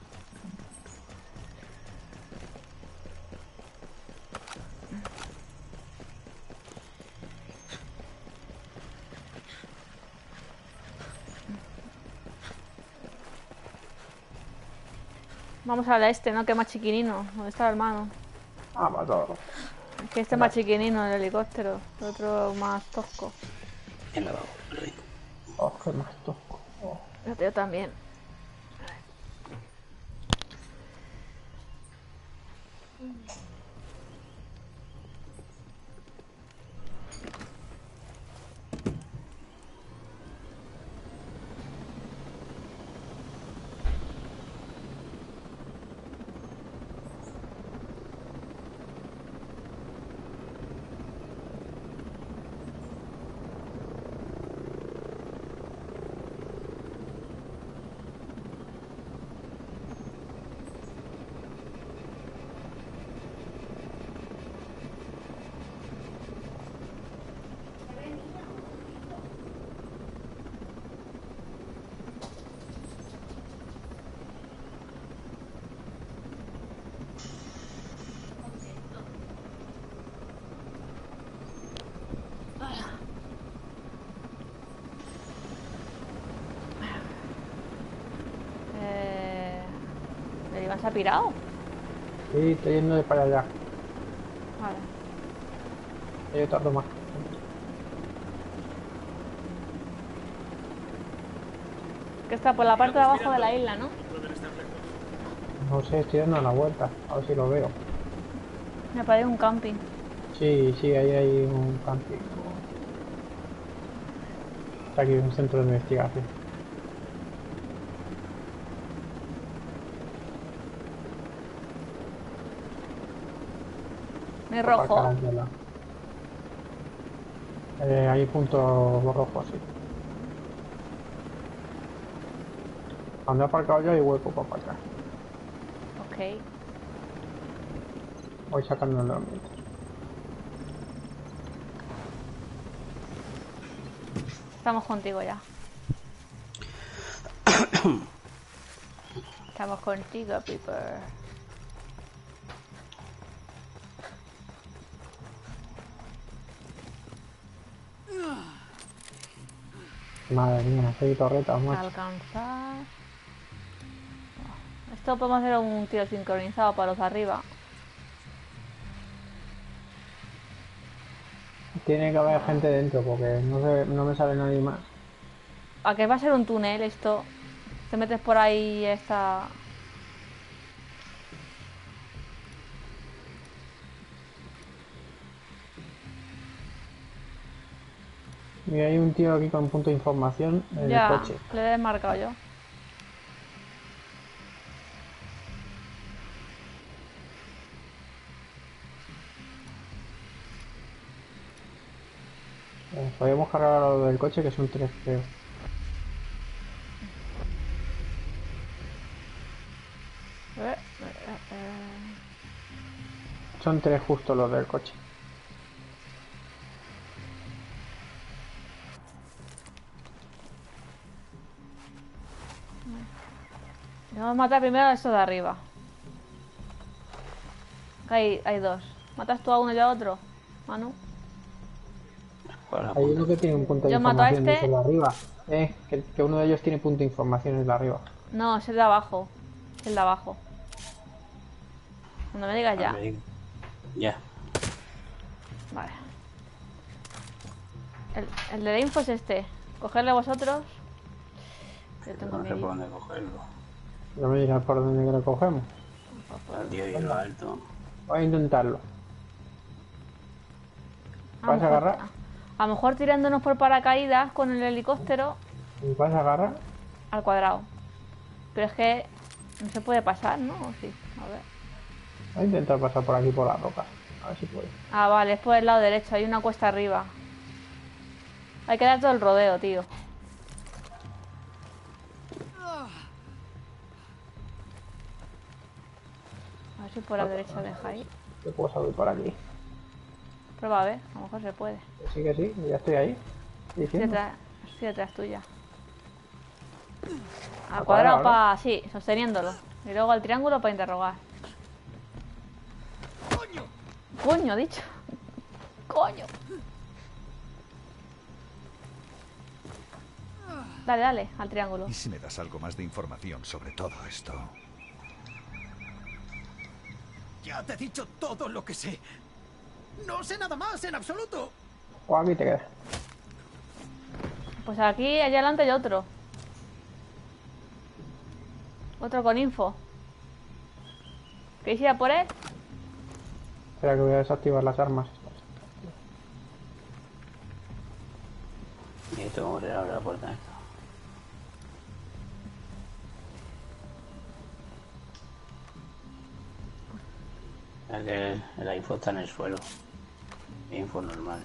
[SPEAKER 9] Vamos al este, ¿no? Que es más chiquinino. ¿Dónde está el hermano?
[SPEAKER 1] Ah, para todo.
[SPEAKER 9] Que este es más chiquinino, el helicóptero. El otro más tosco.
[SPEAKER 8] En lavabo, rico.
[SPEAKER 1] Oh, qué más tosco. Oh.
[SPEAKER 9] Yo también. ¿El Iván se ha pirado?
[SPEAKER 1] Sí, estoy yendo de para allá.
[SPEAKER 9] Vale.
[SPEAKER 1] Yo tardo más.
[SPEAKER 9] Que está por la parte de abajo de la isla, ¿no?
[SPEAKER 1] No sé, estoy dando la vuelta. A ver si lo veo.
[SPEAKER 9] Me parece un camping.
[SPEAKER 1] Sí, sí, ahí hay un camping. Está aquí un centro de investigación.
[SPEAKER 9] Es rojo.
[SPEAKER 1] Hay puntos rojos, sí. Cuando he aparcado yo hay hueco para aparcar.
[SPEAKER 9] Ok.
[SPEAKER 1] Voy sacando el mientras.
[SPEAKER 9] Estamos contigo ya. Estamos contigo, Piper.
[SPEAKER 1] Madre mía, soy torreta, macho.
[SPEAKER 9] Alcanzar. Esto podemos hacer un tiro sincronizado para los de arriba.
[SPEAKER 1] Tiene que haber gente dentro porque no me sale nadie más.
[SPEAKER 9] ¿A qué va a ser un túnel esto? Te metes por ahí esta...
[SPEAKER 1] Y hay un tío aquí con punto de información en el coche.
[SPEAKER 9] Ya, le he marcado yo.
[SPEAKER 1] Podríamos cargar a lo del coche que son 3, creo. Son 3 justo los del coche.
[SPEAKER 9] Vamos a matar primero a estos de arriba. Hay dos. ¿Matas tú a uno y a otro, Manu?
[SPEAKER 1] Hay uno que tiene un punto de
[SPEAKER 9] Yo mato a
[SPEAKER 1] información
[SPEAKER 9] este.
[SPEAKER 1] desde el de arriba. Que uno de ellos tiene punto de información en el de arriba.
[SPEAKER 9] No, es el de abajo. Es el de abajo. Cuando me digas ya.
[SPEAKER 8] Ya.
[SPEAKER 9] Vale. El de la info es este. Cogerle vosotros. Yo tengo
[SPEAKER 8] No sé por dónde cogerlo.
[SPEAKER 1] No me dirás por dónde lo cogemos.
[SPEAKER 8] Al tío y lo alto.
[SPEAKER 1] Voy a intentarlo. ¿Vas a agarrar?
[SPEAKER 9] A lo mejor tirándonos por paracaídas con el helicóptero.
[SPEAKER 1] ¿Vas a agarrar?
[SPEAKER 9] Al cuadrado. Pero es que no se puede pasar, ¿no? ¿O sí? A ver.
[SPEAKER 1] Voy a intentar pasar por aquí por la roca. A ver si puedo.
[SPEAKER 9] Ah, vale, es por el lado derecho. Hay una cuesta arriba. Hay que dar todo el rodeo, tío. A ver si por la derecha deja ahí.
[SPEAKER 1] Yo puedo salir por aquí.
[SPEAKER 9] Prueba a ver, a lo mejor se puede.
[SPEAKER 1] Que sí, ya estoy ahí.
[SPEAKER 9] Estoy detrás tuya. Al cuadrado para... Sí, sosteniéndolo. Y luego al triángulo para interrogar. ¡Coño! ¡Coño, dicho! ¡Coño! Dale, dale, al triángulo.
[SPEAKER 10] ¿Y si me das algo más de información sobre todo esto?
[SPEAKER 4] Ya te he dicho todo lo que sé. No sé nada más, en absoluto.
[SPEAKER 1] O aquí te quedas.
[SPEAKER 9] Pues aquí, allá adelante hay otro. Otro con info. ¿Queréis ir a por él?
[SPEAKER 1] Espera que voy a desactivar las armas.
[SPEAKER 8] Y esto como se abre la puerta esta. El info está en el suelo. Info normal.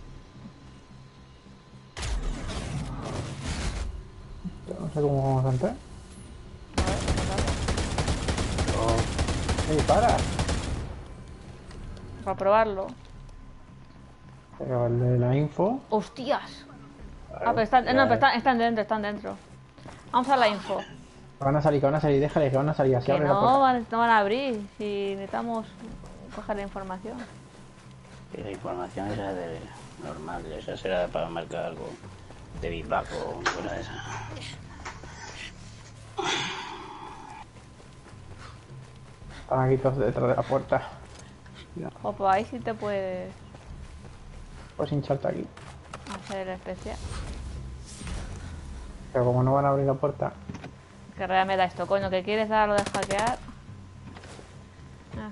[SPEAKER 1] No sé cómo vamos a entrar. ¡Ey, para!
[SPEAKER 9] Para probarlo.
[SPEAKER 1] Pero el de la info...
[SPEAKER 9] ¡Hostias! Ah, pero están, no, pero están dentro. Vamos a la info.
[SPEAKER 1] Que van a salir, déjale que van a salir así.
[SPEAKER 9] Que
[SPEAKER 1] Abre la
[SPEAKER 9] no
[SPEAKER 1] puerta.
[SPEAKER 9] van a abrir. Si necesitamos coger la información.
[SPEAKER 8] Y la información esa de normal, esa será para marcar algo de feedback o una de esas.
[SPEAKER 1] Están aquí todos detrás de la puerta.
[SPEAKER 9] O pues ahí sí te puedes
[SPEAKER 1] Pues hincharte aquí.
[SPEAKER 9] hacer especial.
[SPEAKER 1] Pero como no van a abrir la puerta...
[SPEAKER 9] Que realmente me da esto, coño, que quieres dar lo de hackear. Ah.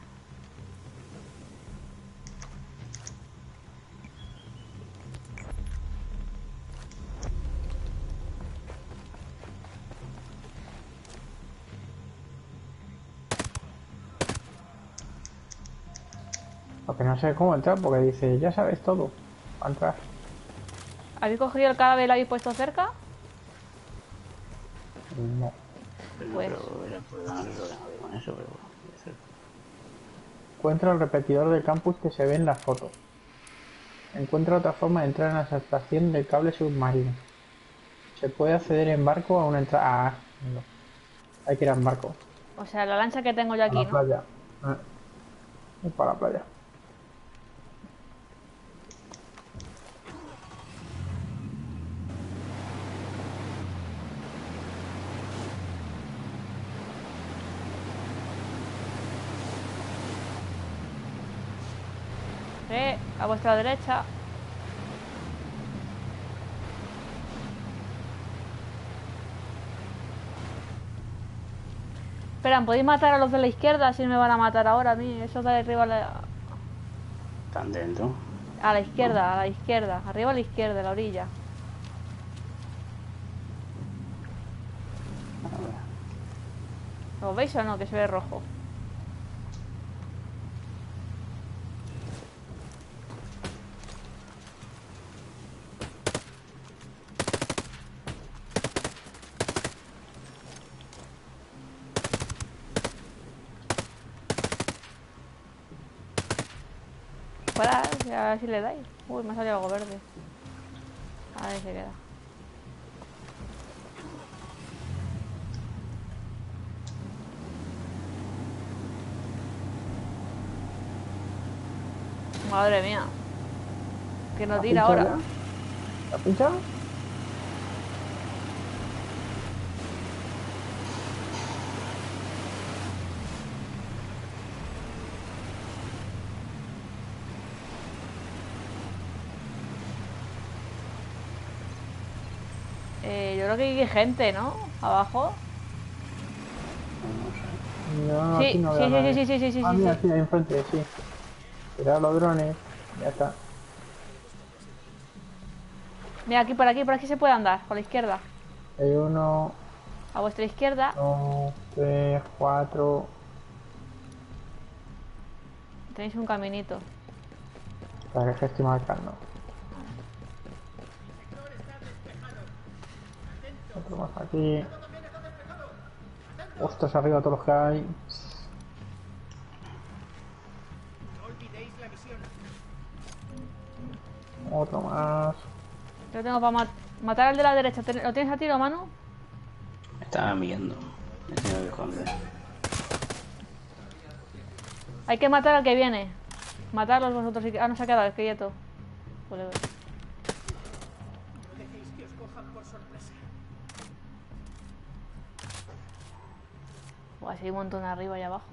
[SPEAKER 1] Porque no sé cómo entrar, porque dice, ya sabes todo. Va a entrar.
[SPEAKER 9] ¿Habéis cogido el cadáver y lo habéis puesto cerca?
[SPEAKER 1] No.
[SPEAKER 9] Pues...
[SPEAKER 8] con eso, pero...
[SPEAKER 1] Encuentra el repetidor del campus que se ve en las fotos. Encuentra otra forma de entrar en la estación del cable submarino. Se puede acceder en barco a una entrada... Ah, No. Hay que ir al barco.
[SPEAKER 9] O sea, la lancha que tengo yo aquí,
[SPEAKER 1] A la
[SPEAKER 9] ¿no?
[SPEAKER 1] playa. Es para la playa.
[SPEAKER 9] A vuestra derecha. Esperan, ¿podéis matar a los de la izquierda? Si no me van a matar ahora a mí. Esos de arriba
[SPEAKER 8] ¿Están dentro?
[SPEAKER 9] a la izquierda, a la izquierda. Arriba a la izquierda, a la orilla. ¿Lo veis o no? Que se ve rojo. Para, a ver si le dais. Uy, me ha salido algo verde. Ahí se queda. Madre mía. Que nos tira ahora.
[SPEAKER 1] ¿La pincha?
[SPEAKER 9] Yo creo que hay gente, ¿no? Abajo.
[SPEAKER 1] No,
[SPEAKER 9] Sí,
[SPEAKER 1] aquí no veo a nadie.
[SPEAKER 9] sí,
[SPEAKER 1] Ah, mira,
[SPEAKER 9] sí.
[SPEAKER 1] sí, ahí enfrente, sí. Tirar los drones. Ya está.
[SPEAKER 9] Mira, por aquí se puede andar, por la izquierda.
[SPEAKER 1] Hay 1,
[SPEAKER 9] A vuestra izquierda
[SPEAKER 1] 2, 3, 4.
[SPEAKER 9] tenéis un caminito.
[SPEAKER 1] Para que estoy marcando. Otro más aquí. Ostras, arriba todos los que hay. Otro más.
[SPEAKER 9] Yo tengo para matar al de la derecha. ¿Lo tienes a tiro, Manu?
[SPEAKER 8] Me estaban viendo. Me tengo que esconder.
[SPEAKER 9] Hay que matar al que viene. Matarlos vosotros. Ah, no se ha quedado, es quieto. Vale, vale. Buah, si hay un montón arriba y abajo.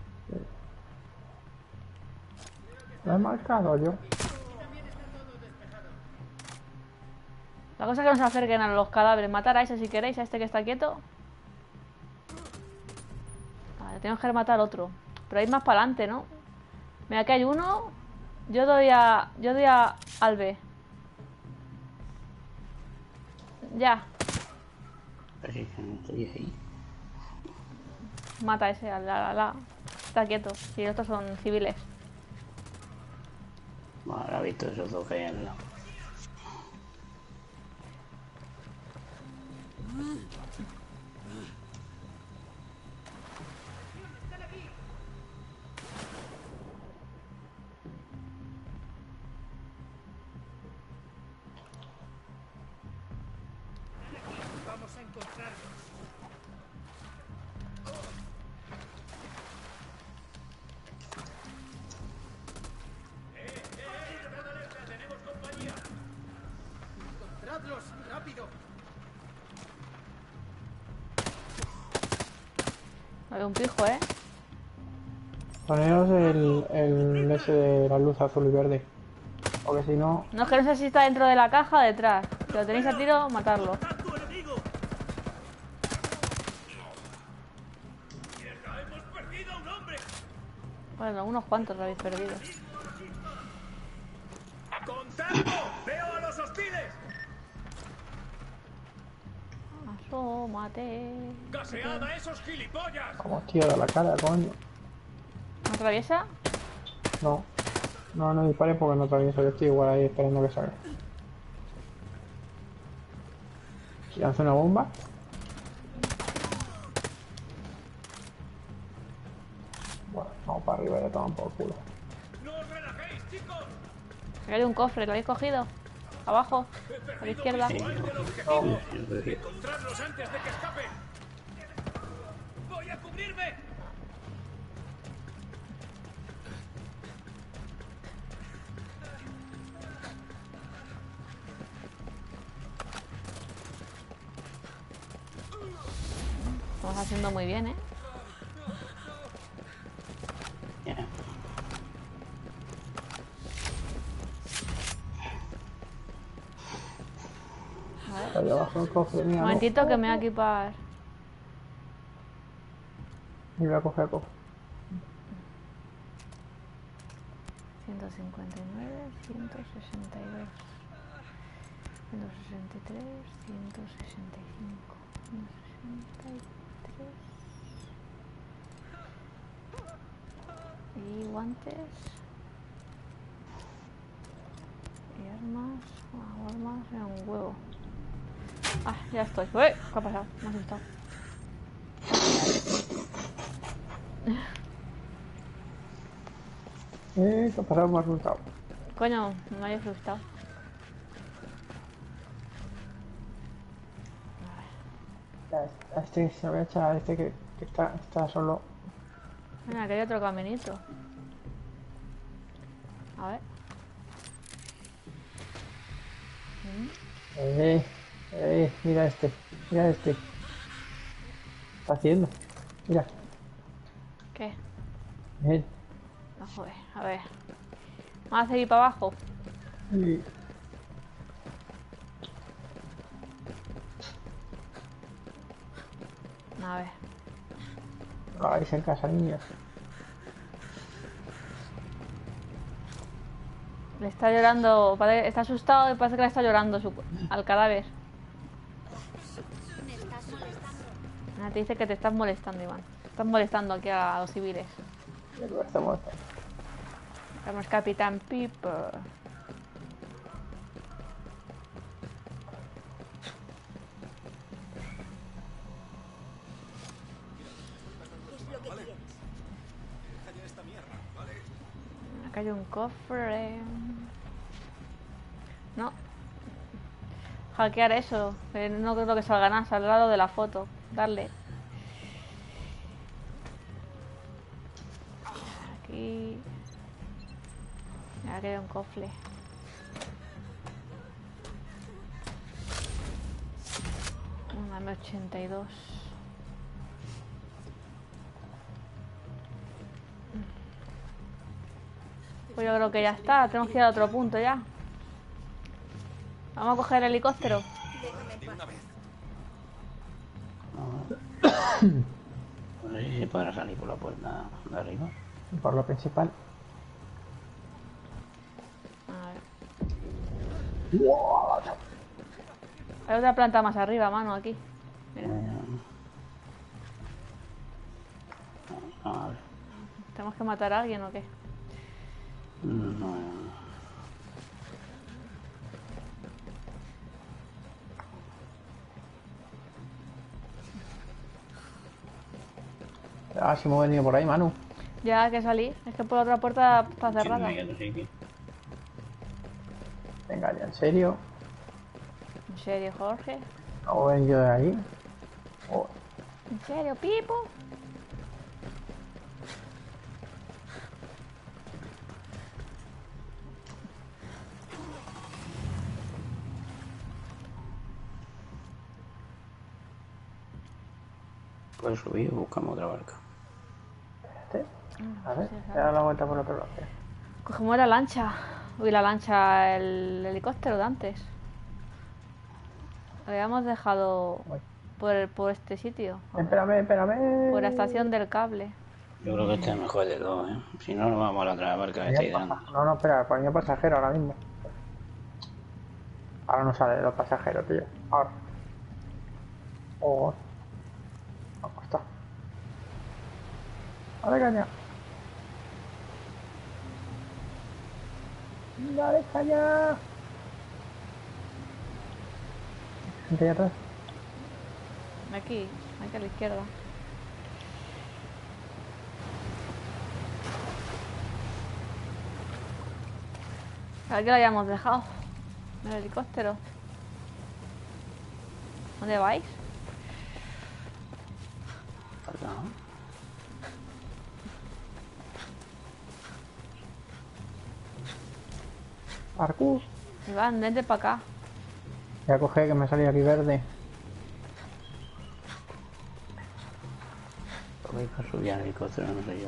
[SPEAKER 1] Lo he marcado yo.
[SPEAKER 9] La cosa es que no se acerquen a los cadáveres. Matar a ese si queréis, a este que está quieto. Vale, tenemos que matar al otro. Pero hay más para adelante, ¿no? Mira, aquí hay uno. Yo doy al B. Ya.
[SPEAKER 8] Pero es que no estoy ahí.
[SPEAKER 9] Mata a ese, está quieto. Y los otros son civiles.
[SPEAKER 8] Bueno, ahora he visto esos dos que hay al lado.
[SPEAKER 12] Vamos a encontrarlos. ¡Tenemos compañía! ¡Encontradlos! ¡Rápido!
[SPEAKER 9] Hay un pijo, ¿eh?
[SPEAKER 1] Poneros el ese de la luz azul y verde. Porque si no...
[SPEAKER 9] No, es que no sé si está dentro de la caja o detrás. Si lo tenéis a tiro, matarlo. Bueno, unos cuantos lo habéis perdido.
[SPEAKER 12] ¡Contacto! ¡Veo a los hostiles!
[SPEAKER 9] Asómate.
[SPEAKER 12] ¡Gasead a esos gilipollas!
[SPEAKER 1] Vamos, tío, de la cara, coño.
[SPEAKER 9] ¿No atraviesa?
[SPEAKER 1] No. No dispare porque no atravieso. Yo estoy igual ahí esperando que salga. Si lanza una bomba. Bueno, vamos para arriba y le toman por culo.
[SPEAKER 12] ¡No os relajéis, chicos!
[SPEAKER 9] Aquí hay un cofre, ¿lo habéis cogido? Abajo, a la izquierda.
[SPEAKER 12] ¡Encontrarlos antes de que escapen! ¡Nadie a cubrirme!
[SPEAKER 9] Estamos haciendo muy bien, ¿eh?
[SPEAKER 1] Ahí abajo el cofre, mira.
[SPEAKER 9] Un momentito que me voy a equipar.
[SPEAKER 1] Y voy a coger el cofre.
[SPEAKER 9] 159, 162, 163, 165, 163. Y guantes. Y armas. Armas, era un huevo. Ah, ya estoy. ¡Uy! ¿Qué ha pasado? Me ha asustado.
[SPEAKER 1] ¿Qué ha pasado? Me ha asustado.
[SPEAKER 9] Coño, me había asustado.
[SPEAKER 1] A este se lo voy a echar a este que está solo.
[SPEAKER 9] Mira, que hay otro caminito. A ver.
[SPEAKER 1] Mira este. Mira este. ¿Qué está haciendo? Mira.
[SPEAKER 9] ¿Qué?
[SPEAKER 1] Ven.
[SPEAKER 9] No, joder, a ver. Vamos a seguir para abajo.
[SPEAKER 1] Sí.
[SPEAKER 9] A ver.
[SPEAKER 1] No hagáis en casa, niños.
[SPEAKER 9] Le está llorando, está asustado y parece que le está llorando al cadáver. Te dice que te estás molestando, Iván. Estás molestando aquí a los civiles. Estamos Capitán Piper. Acá hay un cofre. No. Hackear eso. No creo que salga nada. Al lado de la foto. Darle. Aquí. Aquí hay un cofre. Una M82. Pues yo creo que ya está. Tenemos que ir a otro punto ya. Vamos a coger el helicóptero.
[SPEAKER 8] No sé si se podrá salir por la puerta de arriba.
[SPEAKER 1] Por lo principal.
[SPEAKER 9] A ver. Hay otra planta más arriba, mano, aquí. Mira.
[SPEAKER 8] A ver.
[SPEAKER 9] ¿Tenemos que matar a alguien o qué?
[SPEAKER 8] No.
[SPEAKER 1] Ah, si hemos venido por ahí, Manu.
[SPEAKER 9] Ya hay que salir. Es que por la otra puerta está cerrada.
[SPEAKER 1] Venga, ya, en serio.
[SPEAKER 9] ¿En serio, Jorge?
[SPEAKER 1] ¿No ven yo de ahí? Oh.
[SPEAKER 9] ¿En serio, Pipo?
[SPEAKER 8] Puedes subir o buscamos otra barca.
[SPEAKER 1] Espérate. A ver, voy a dar la vuelta por otro lado.
[SPEAKER 9] Cogemos la lancha. Uy, la lancha, el helicóptero de antes. Lo habíamos dejado por este sitio.
[SPEAKER 1] Espérame.
[SPEAKER 9] Por la estación del cable.
[SPEAKER 8] Yo creo que este es el mejor de dos, ¿eh? Si no, nos vamos a la otra barca que estáis dando.
[SPEAKER 1] No, espera, ponía pasajero ahora mismo. Ahora no sale los pasajeros, tío. Ahora. Oh. ¿Cómo está? Dale caña. Dale caña. Gente allá atrás.
[SPEAKER 9] Aquí a la izquierda. Aquí lo hayamos dejado. El helicóptero. ¿Dónde vais?
[SPEAKER 8] Cargado.
[SPEAKER 1] Parkour.
[SPEAKER 9] Iván, vente para acá.
[SPEAKER 1] Voy a coger que me salía aquí verde.
[SPEAKER 8] Voy a subir al helicóptero, no sé yo.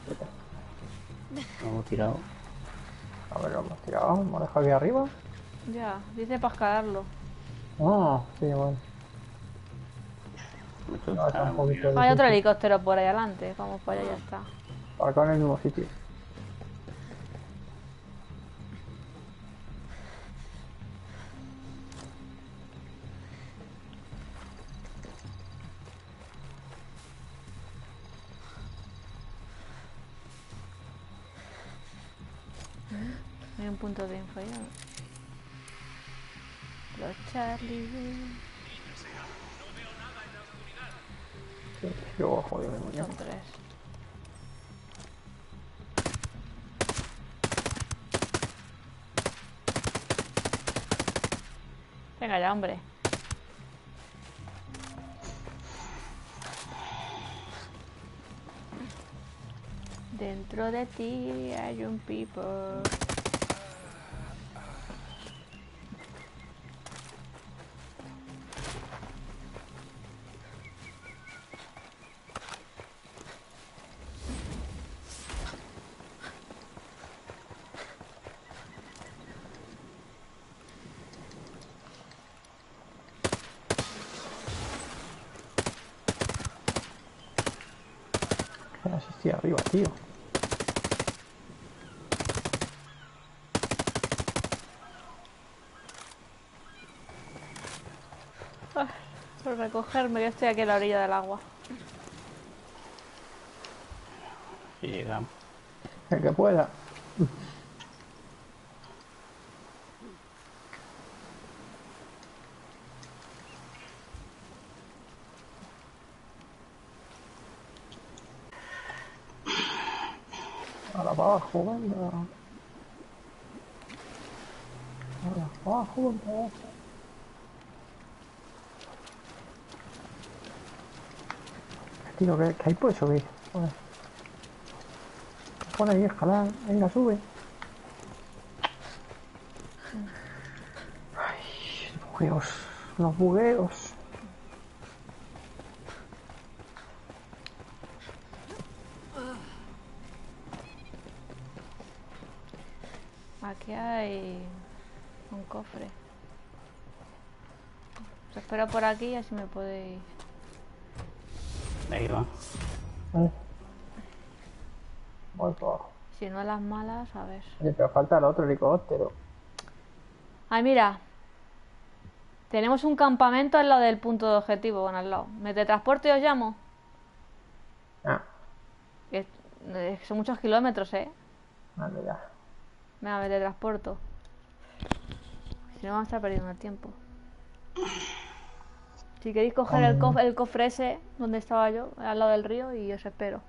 [SPEAKER 8] Lo hemos tirado.
[SPEAKER 1] A ver, lo hemos tirado. ¿Me lo dejado aquí arriba?
[SPEAKER 9] Ya, dice para escalarlo.
[SPEAKER 1] Oh, sí, bueno. No, está un poquito
[SPEAKER 9] Hay
[SPEAKER 1] difícil.
[SPEAKER 9] otro helicóptero por ahí adelante. Vamos para allá, ya está.
[SPEAKER 1] Para acá en el mismo sitio.
[SPEAKER 9] Hay un punto de info ya. Los Charlie.
[SPEAKER 1] Yo, joder, me
[SPEAKER 9] Son 3. Venga ya, hombre. Dentro de ti hay un people.
[SPEAKER 1] No sé si estoy arriba, tío.
[SPEAKER 9] Por recogerme, que estoy aquí a la orilla del agua.
[SPEAKER 8] Si llegamos.
[SPEAKER 1] El que pueda. Ahora para abajo, venga. Ahora para abajo, venga. Tío, ¿qué hay por eso, güey? Joder. Pon ahí, escalar. Venga, sube. Ay, los bugueos. Los bugueos.
[SPEAKER 9] Aquí hay un cofre. Os espero por aquí y así me podéis...
[SPEAKER 8] Ahí va.
[SPEAKER 1] Voy por abajo.
[SPEAKER 9] Si no las malas, a ver.
[SPEAKER 1] Oye, pero falta el otro helicóptero.
[SPEAKER 9] Ay, mira. Tenemos un campamento al lado del punto de objetivo, bueno, al lado. ¿Me teletransporto y os llamo?
[SPEAKER 1] Ah,
[SPEAKER 9] Son muchos kilómetros,
[SPEAKER 1] vale, ya.
[SPEAKER 9] Venga, me teletransporto. Si no, vamos a estar perdiendo el tiempo. Si queréis coger el cofre ese donde estaba yo, al lado del río, y os espero.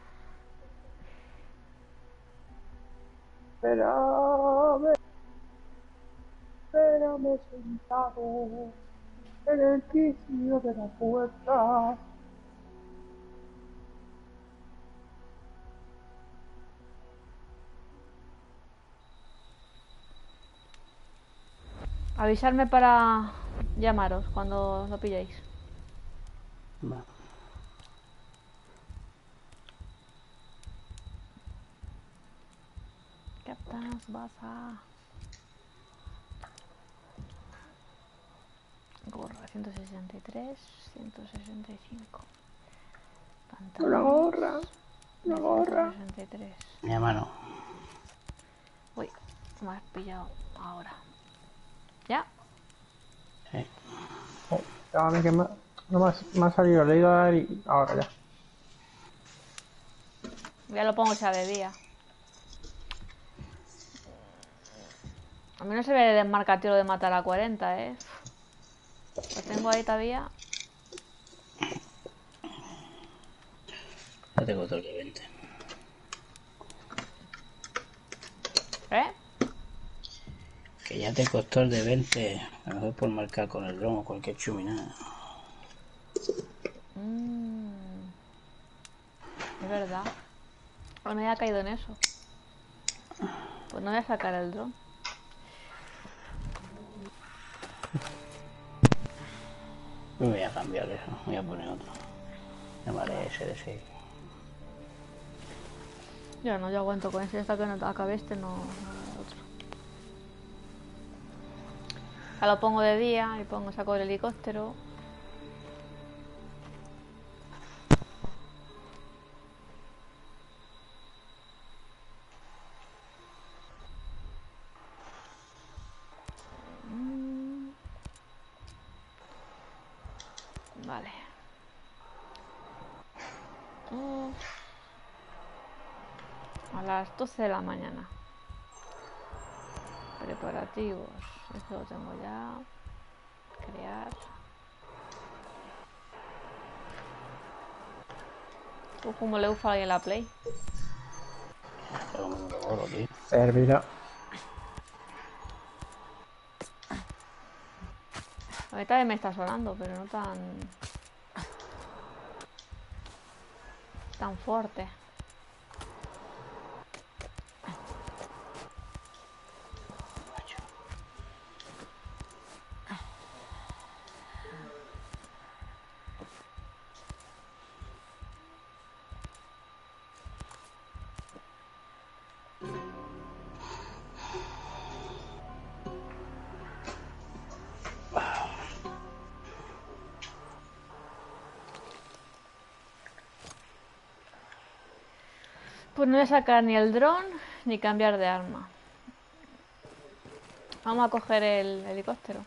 [SPEAKER 1] Espérame sentado en el quicio de la puerta.
[SPEAKER 9] Avisarme para llamaros cuando lo pilléis.
[SPEAKER 8] Va.
[SPEAKER 9] ¿Qué vas a...? Gorra 163, 165.
[SPEAKER 1] Una gorra. Una gorra.
[SPEAKER 9] 163.
[SPEAKER 8] Mi mano.
[SPEAKER 9] Uy, me has pillado ahora. ¿Ya?
[SPEAKER 8] Sí.
[SPEAKER 1] A mí que no me ha salido, le he ido a dar y ahora ya.
[SPEAKER 9] Ya lo pongo ya de día. A mí no se ve el desmarcatiro de matar a 40, Lo tengo ahí todavía.
[SPEAKER 8] Ya tengo otro de 20. Que ya te costó el de 20. A lo mejor por marcar con el dron o cualquier chuminada.
[SPEAKER 9] Es verdad. No me había caído en eso. Pues no voy a sacar el dron.
[SPEAKER 8] Me voy a cambiar eso, voy a poner otro. Llamaré SDC.
[SPEAKER 9] Yo no, yo aguanto con ese hasta que no acabe este, no otro. Ya lo pongo de día y saco el helicóptero. Vale. A las 12 de la mañana. Preparativos. Esto lo tengo ya. Crear. Como le ufa en la Play.
[SPEAKER 1] Servirá.
[SPEAKER 9] A mí también me está sonando, pero no tan fuerte. Pues no voy a sacar ni el dron ni cambiar de arma. Vamos a coger el helicóptero.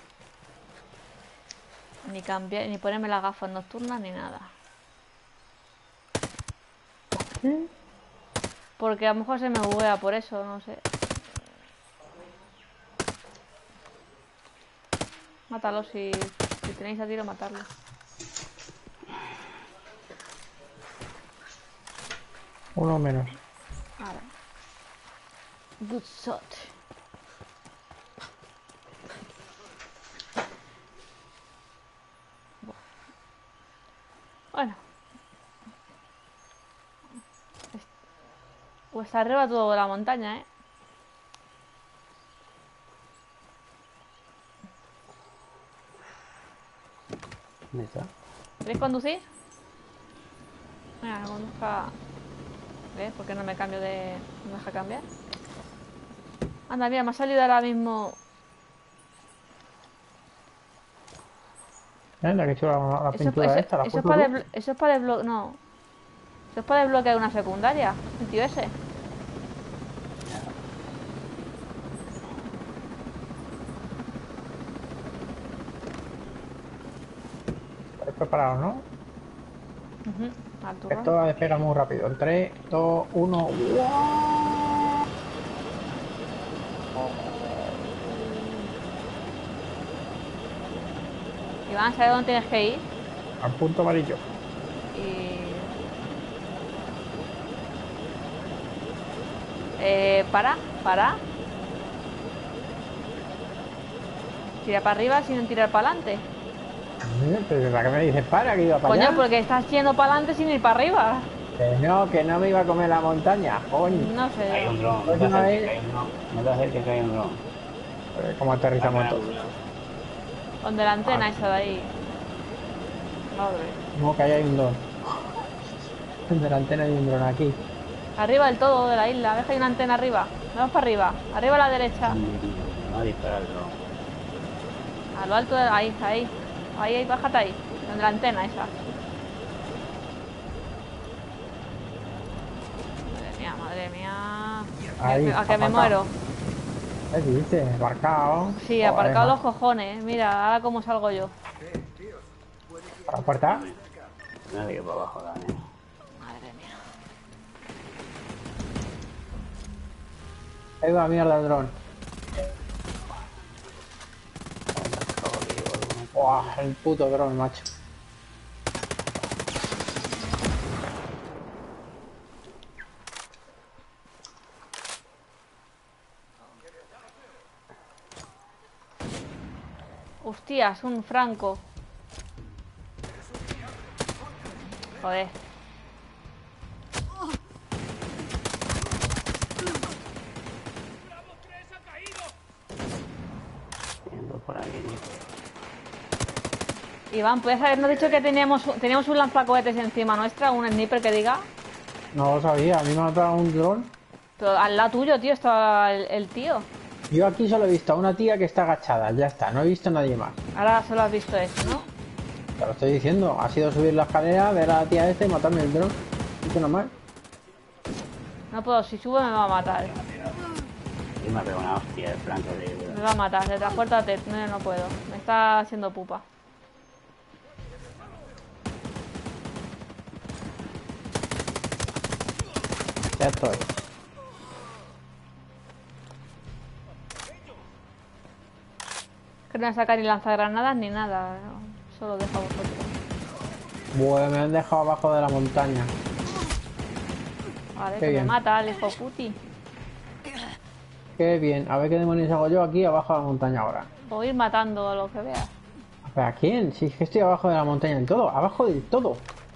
[SPEAKER 9] Ni cambiar, ni ponerme las gafas nocturnas ni nada. Porque a lo mejor se me buguea por eso, no sé. Mátalo si tenéis a tiro, matarlo.
[SPEAKER 1] Uno menos.
[SPEAKER 9] Vale. Good shot. Bueno. Pues arriba toda la montaña, ¿eh?
[SPEAKER 8] ¿Dónde está?
[SPEAKER 9] ¿Queréis conducir? Venga, no conduzca. ¿Ves? ¿Por qué no me cambio de... ¿No me deja cambiar? Anda, mira, me ha salido ahora mismo...
[SPEAKER 1] La que he hecho la pintura esta, la
[SPEAKER 9] eso es para desbloquear... No. Eso es para desbloquear una secundaria. El tío ese.
[SPEAKER 1] ¿Estáis preparados, no? Esto va a despegar muy rápido. En 3, 2, 1... ¡Wow!
[SPEAKER 9] Iván, ¿sabes dónde tienes que ir?
[SPEAKER 1] Al punto amarillo.
[SPEAKER 9] Para. Tira para arriba sin tirar para adelante.
[SPEAKER 1] Pero ¿para qué me dices para? Que iba para allá.
[SPEAKER 9] Coño, porque estás yendo para adelante sin ir para arriba.
[SPEAKER 1] Que no me iba a comer la montaña, coño.
[SPEAKER 9] No sé.
[SPEAKER 8] Hay un dron, no te acerques que hay un dron.
[SPEAKER 1] ¿Cómo aterrizamos todos?
[SPEAKER 9] Donde la antena esa de ahí. Madre.
[SPEAKER 1] No, que ahí hay un dron. Donde la antena hay un dron aquí.
[SPEAKER 9] Arriba del todo de la isla. ¿Ves que hay una antena arriba? Vamos para arriba. Arriba a la derecha.
[SPEAKER 8] No va a disparar el dron.
[SPEAKER 9] A lo alto de... Ahí, bájate ahí. Donde la antena esa. Madre mía.
[SPEAKER 1] Ahí,
[SPEAKER 9] a que me muero.
[SPEAKER 1] ¿Qué dices? Aparcado.
[SPEAKER 9] Sí, aparcado los cojones. Mira, ahora cómo salgo yo.
[SPEAKER 1] ¿Para la puerta?
[SPEAKER 8] Nadie para abajo, Daniel.
[SPEAKER 9] Madre mía.
[SPEAKER 1] Ahí va mierda el dron. Buah, el puto dron, macho.
[SPEAKER 9] Hostias, un franco. Joder.
[SPEAKER 8] Algo por aquí.
[SPEAKER 9] Iván, ¿puedes habernos dicho que teníamos un lanzacohetes encima nuestra? Un sniper que diga.
[SPEAKER 1] No lo sabía, a mí me ha matado un dron.
[SPEAKER 9] Pero al lado tuyo, tío, está el tío.
[SPEAKER 1] Yo aquí solo he visto a una tía que está agachada, ya está, no he visto a nadie más.
[SPEAKER 9] Ahora solo has visto eso, ¿no?
[SPEAKER 1] Te lo estoy diciendo, ha sido subir la escalera, ver a la tía esta y matarme el dron. ¿Qué normal?
[SPEAKER 9] No puedo, si sube me va a matar.
[SPEAKER 8] Y me ha pegado una hostia de flanco de...
[SPEAKER 9] Me va a matar, transportate. No, no puedo. Me está haciendo pupa.
[SPEAKER 1] Ya estoy.
[SPEAKER 9] Que no voy a sacar ni lanzagranadas ni nada. Solo dejo a vosotros.
[SPEAKER 1] Bueno, me han dejado abajo de la montaña.
[SPEAKER 9] Vale,
[SPEAKER 1] Qué
[SPEAKER 9] que
[SPEAKER 1] bien.
[SPEAKER 9] me mata el hijo puti.
[SPEAKER 1] Qué bien, a ver qué demonios hago yo aquí abajo de la montaña ahora.
[SPEAKER 9] Puedo ir matando a lo que vea.
[SPEAKER 1] ¿Para quién? Si es que estoy abajo de la montaña en todo, abajo del todo.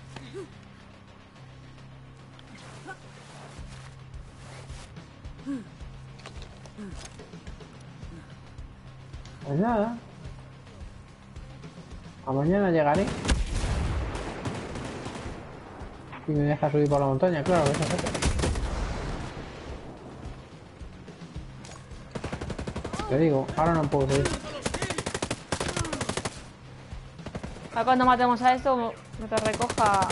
[SPEAKER 1] Pues nada. A mañana llegaré. Y me deja subir por la montaña, claro, que eso es eso. Te digo, ahora no puedo subir.
[SPEAKER 9] Ahora cuando matemos a esto, que te recoja.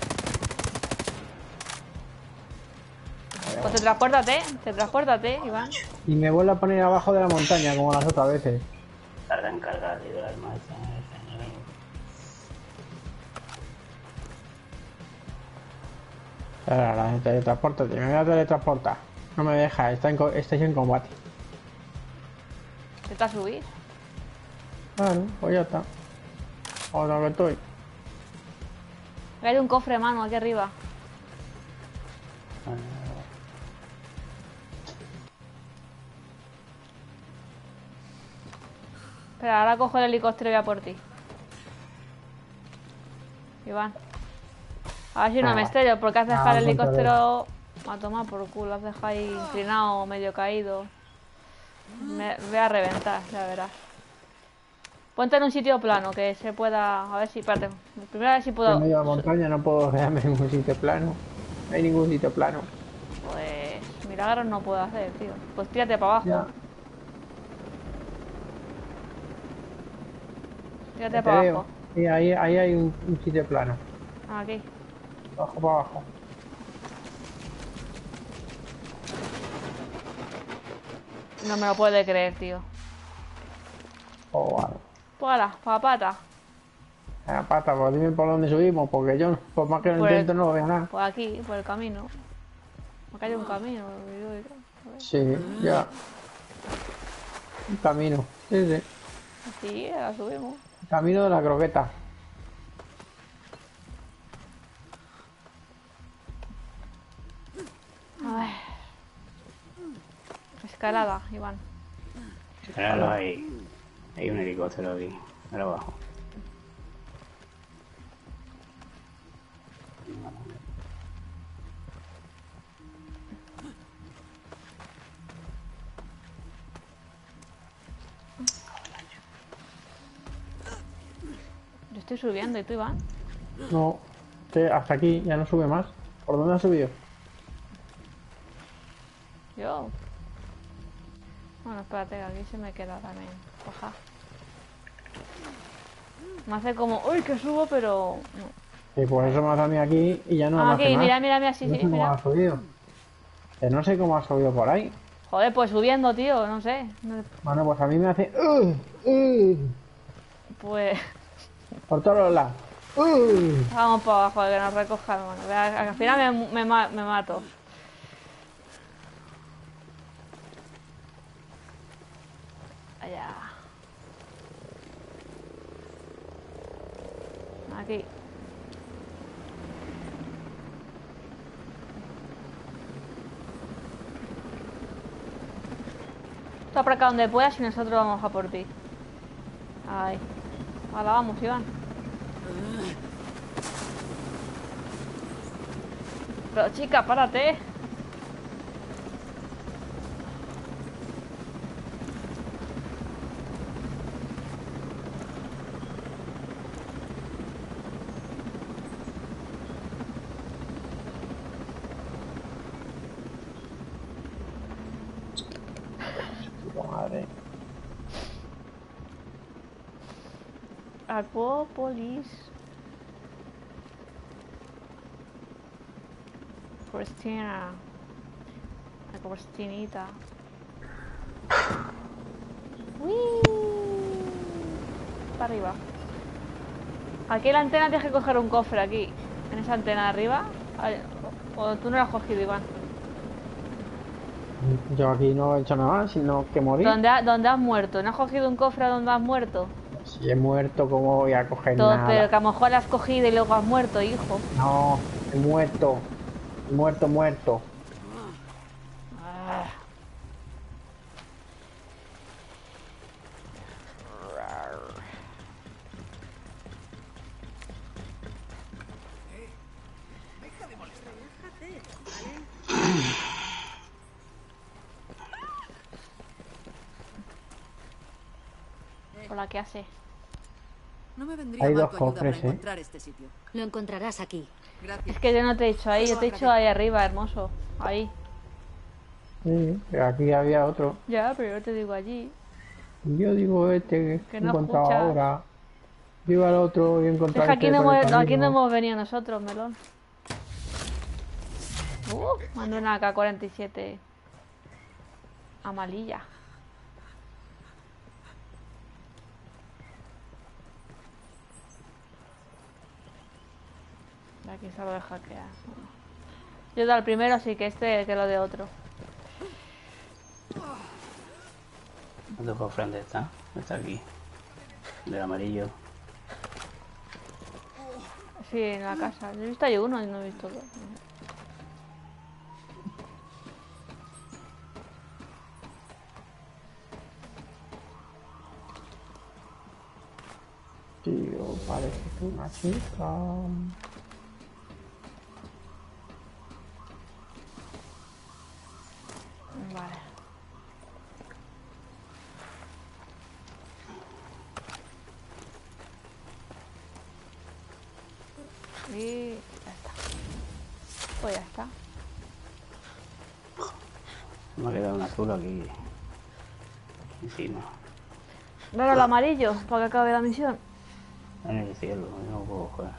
[SPEAKER 9] Pues te transpórtate, Iván.
[SPEAKER 1] Y me vuelvo a poner abajo de la montaña, como las otras veces.
[SPEAKER 8] Tarda en cargar, tío, las marchas.
[SPEAKER 1] Ahora, teletranspórtate, me voy a teletransportar. No me deja, estáis en combate.
[SPEAKER 9] ¿Intenta subir?
[SPEAKER 1] Claro, pues ya está. Ahora que estoy.
[SPEAKER 9] Hay un cofre, mano, aquí arriba. Espera, ahora cojo el helicóptero y voy a por ti. Iván. A ver si no me estrello, porque has dejado el helicóptero a tomar por culo, has dejado ahí inclinado, medio caído. Me voy a reventar, ya verás. Ponte en un sitio plano, que se pueda... A ver si... Espérate, primero a ver si puedo...
[SPEAKER 1] En medio de la montaña no puedo quedarme en ningún sitio plano. No hay ningún sitio plano.
[SPEAKER 9] Pues... milagros no puedo hacer, tío. Pues tírate para abajo.
[SPEAKER 1] Ya.
[SPEAKER 9] Tírate para abajo.
[SPEAKER 1] Y ahí hay un sitio plano.
[SPEAKER 9] Aquí.
[SPEAKER 1] Abajo para abajo.
[SPEAKER 9] No me lo puede creer, tío.
[SPEAKER 1] Oh, vale.
[SPEAKER 9] Pues ala, pa' pata.
[SPEAKER 1] La pata, pues dime por dónde subimos, porque yo, por más que lo intento, no veo nada.
[SPEAKER 9] Pues aquí, por el camino. Acá hay un camino.
[SPEAKER 1] Sí, ya. Un camino. Sí, sí.
[SPEAKER 9] Sí, la subimos.
[SPEAKER 1] Camino de la croqueta.
[SPEAKER 9] A ver. Escalada, Iván.
[SPEAKER 8] Claro, hay un helicóptero aquí, ahora abajo.
[SPEAKER 9] Yo estoy subiendo, ¿y tú, Iván?
[SPEAKER 1] No, que hasta aquí ya no sube más. ¿Por dónde ha subido?
[SPEAKER 9] Yo. Bueno, espérate, que aquí se me queda también. Oja. Me hace como, uy, que subo, pero... No.
[SPEAKER 1] Y por eso me hace a mí aquí y ya no me hace
[SPEAKER 9] aquí,
[SPEAKER 1] más.
[SPEAKER 9] mira, sí,
[SPEAKER 1] No
[SPEAKER 9] sí,
[SPEAKER 1] sé cómo
[SPEAKER 9] mira.
[SPEAKER 1] ha subido. Que no sé cómo ha subido por ahí.
[SPEAKER 9] Joder, pues subiendo, tío, no sé.
[SPEAKER 1] Bueno, pues a mí me hace...
[SPEAKER 9] Pues...
[SPEAKER 1] Por todos los lados.
[SPEAKER 9] Vamos para abajo, que nos recoja, hermano. Al final me mato. Allá. Aquí. Tú para acá donde puedas y nosotros vamos a por ti. Ahí. Ahora vamos, Iván. Pero chica, párate. Acuópolis. Cristina. La Cristinita. ¡Uy! Para arriba. Aquí en la antena tienes que coger un cofre aquí. En esa antena de arriba. O tú no lo has cogido, Iván.
[SPEAKER 1] Yo aquí no he hecho nada, sino que morir.
[SPEAKER 9] ¿Dónde has muerto? ¿No has cogido un cofre donde has muerto?
[SPEAKER 1] Si he muerto, ¿cómo voy a coger nada?
[SPEAKER 9] Pero que a lo mejor lo has cogido y luego has muerto, hijo.
[SPEAKER 1] No, he muerto. Muerto.
[SPEAKER 9] Ah.
[SPEAKER 13] Deja de molestar.
[SPEAKER 9] Hola, ¿qué hace?
[SPEAKER 2] No me vendría
[SPEAKER 1] Hay
[SPEAKER 2] mal
[SPEAKER 1] dos
[SPEAKER 2] tu ayuda
[SPEAKER 1] cofres,
[SPEAKER 2] para encontrar este sitio.
[SPEAKER 7] Lo encontrarás aquí.
[SPEAKER 2] Gracias.
[SPEAKER 9] Es que yo no te he dicho ahí, yo te he dicho ahí arriba, hermoso. Ahí.
[SPEAKER 1] Sí, pero aquí había otro.
[SPEAKER 9] Ya, pero yo te digo allí.
[SPEAKER 1] Yo digo este que he
[SPEAKER 9] no
[SPEAKER 1] encontrado
[SPEAKER 9] escuchas.
[SPEAKER 1] ahora. Yo iba al otro y he encontrado
[SPEAKER 9] Es que
[SPEAKER 1] este por el
[SPEAKER 9] aquí no
[SPEAKER 1] camino.
[SPEAKER 9] hemos venido nosotros, melón. Mandó una AK-47 amarilla. Aquí se lo de hackear. Yo he dado el primero, así que este que lo de otro.
[SPEAKER 8] ¿Dónde cofre dónde está? Está aquí. Del amarillo.
[SPEAKER 9] Sí, en la casa. Yo he visto ahí uno y no he visto dos.
[SPEAKER 1] Tío, parece que una chica.
[SPEAKER 9] Vale. Y ya está. Pues ya está.
[SPEAKER 8] Me ha quedado un azul aquí. Encima.
[SPEAKER 9] Dale al amarillo para que acabe la misión.
[SPEAKER 8] En el cielo, no lo puedo coger.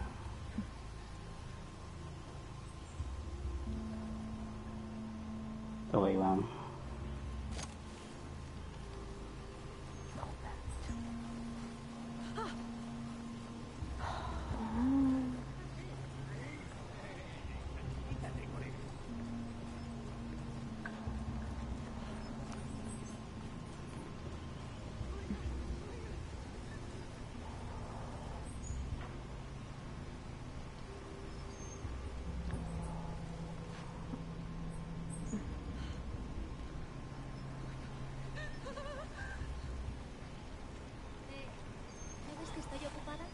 [SPEAKER 8] Toma, Iván.
[SPEAKER 13] ¿Sabes que estoy ocupada?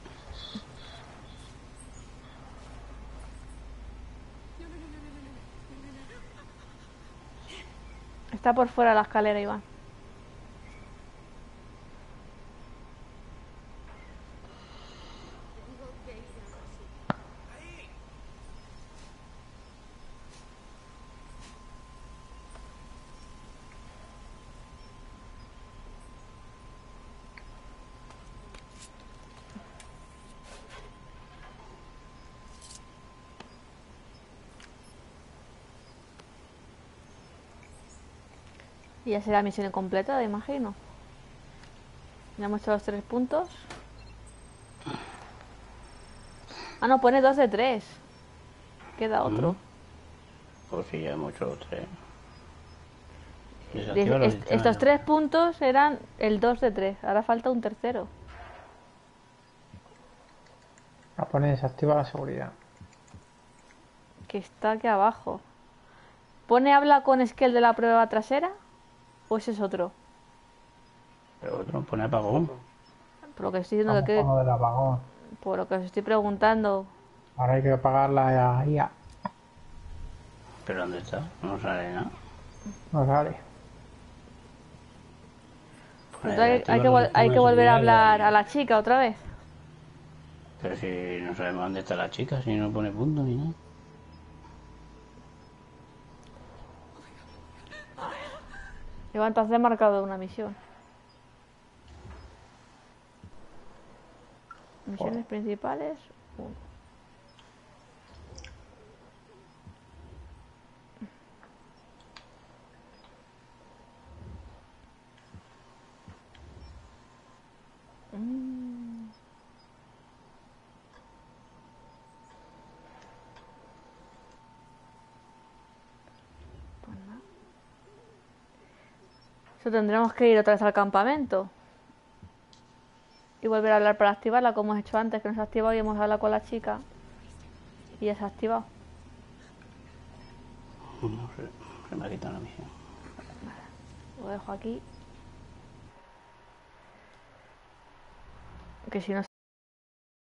[SPEAKER 9] Está por fuera de la escalera, Iván. Y ya será misión completada, imagino. Ya hemos hecho los 3 puntos. Ah, no, pone 2 de 3. Queda otro.
[SPEAKER 8] Pues sí, ya hemos hecho 3.
[SPEAKER 9] Estos 3 puntos eran el 2 de 3. Ahora falta un tercero.
[SPEAKER 1] A poner desactiva la seguridad.
[SPEAKER 9] Que está aquí abajo. ¿Pone habla con Skell de la prueba trasera? ¿O ese es otro?
[SPEAKER 8] Pero otro pone apagón.
[SPEAKER 9] Por lo que estoy diciendo que...
[SPEAKER 1] Vamos con lo del apagón.
[SPEAKER 9] Por lo que os estoy preguntando.
[SPEAKER 1] Ahora hay que apagarla ya.
[SPEAKER 8] ¿Pero dónde está? No sale nada.
[SPEAKER 1] No sale.
[SPEAKER 9] Entonces hay que volver a hablar a la chica otra vez.
[SPEAKER 8] Pero si no sabemos dónde está la chica, si no pone punto ni nada.
[SPEAKER 9] Iván, entonces he marcado una misión. Misiones principales, 1. Pues nada. Eso tendremos que ir otra vez al campamento. Y volver a hablar para activarla, como hemos hecho antes, que no se ha activado y hemos hablado con la chica. Y ya se ha activado.
[SPEAKER 8] No sé, se me ha quitado la misión.
[SPEAKER 9] Vale, lo dejo aquí. Que si no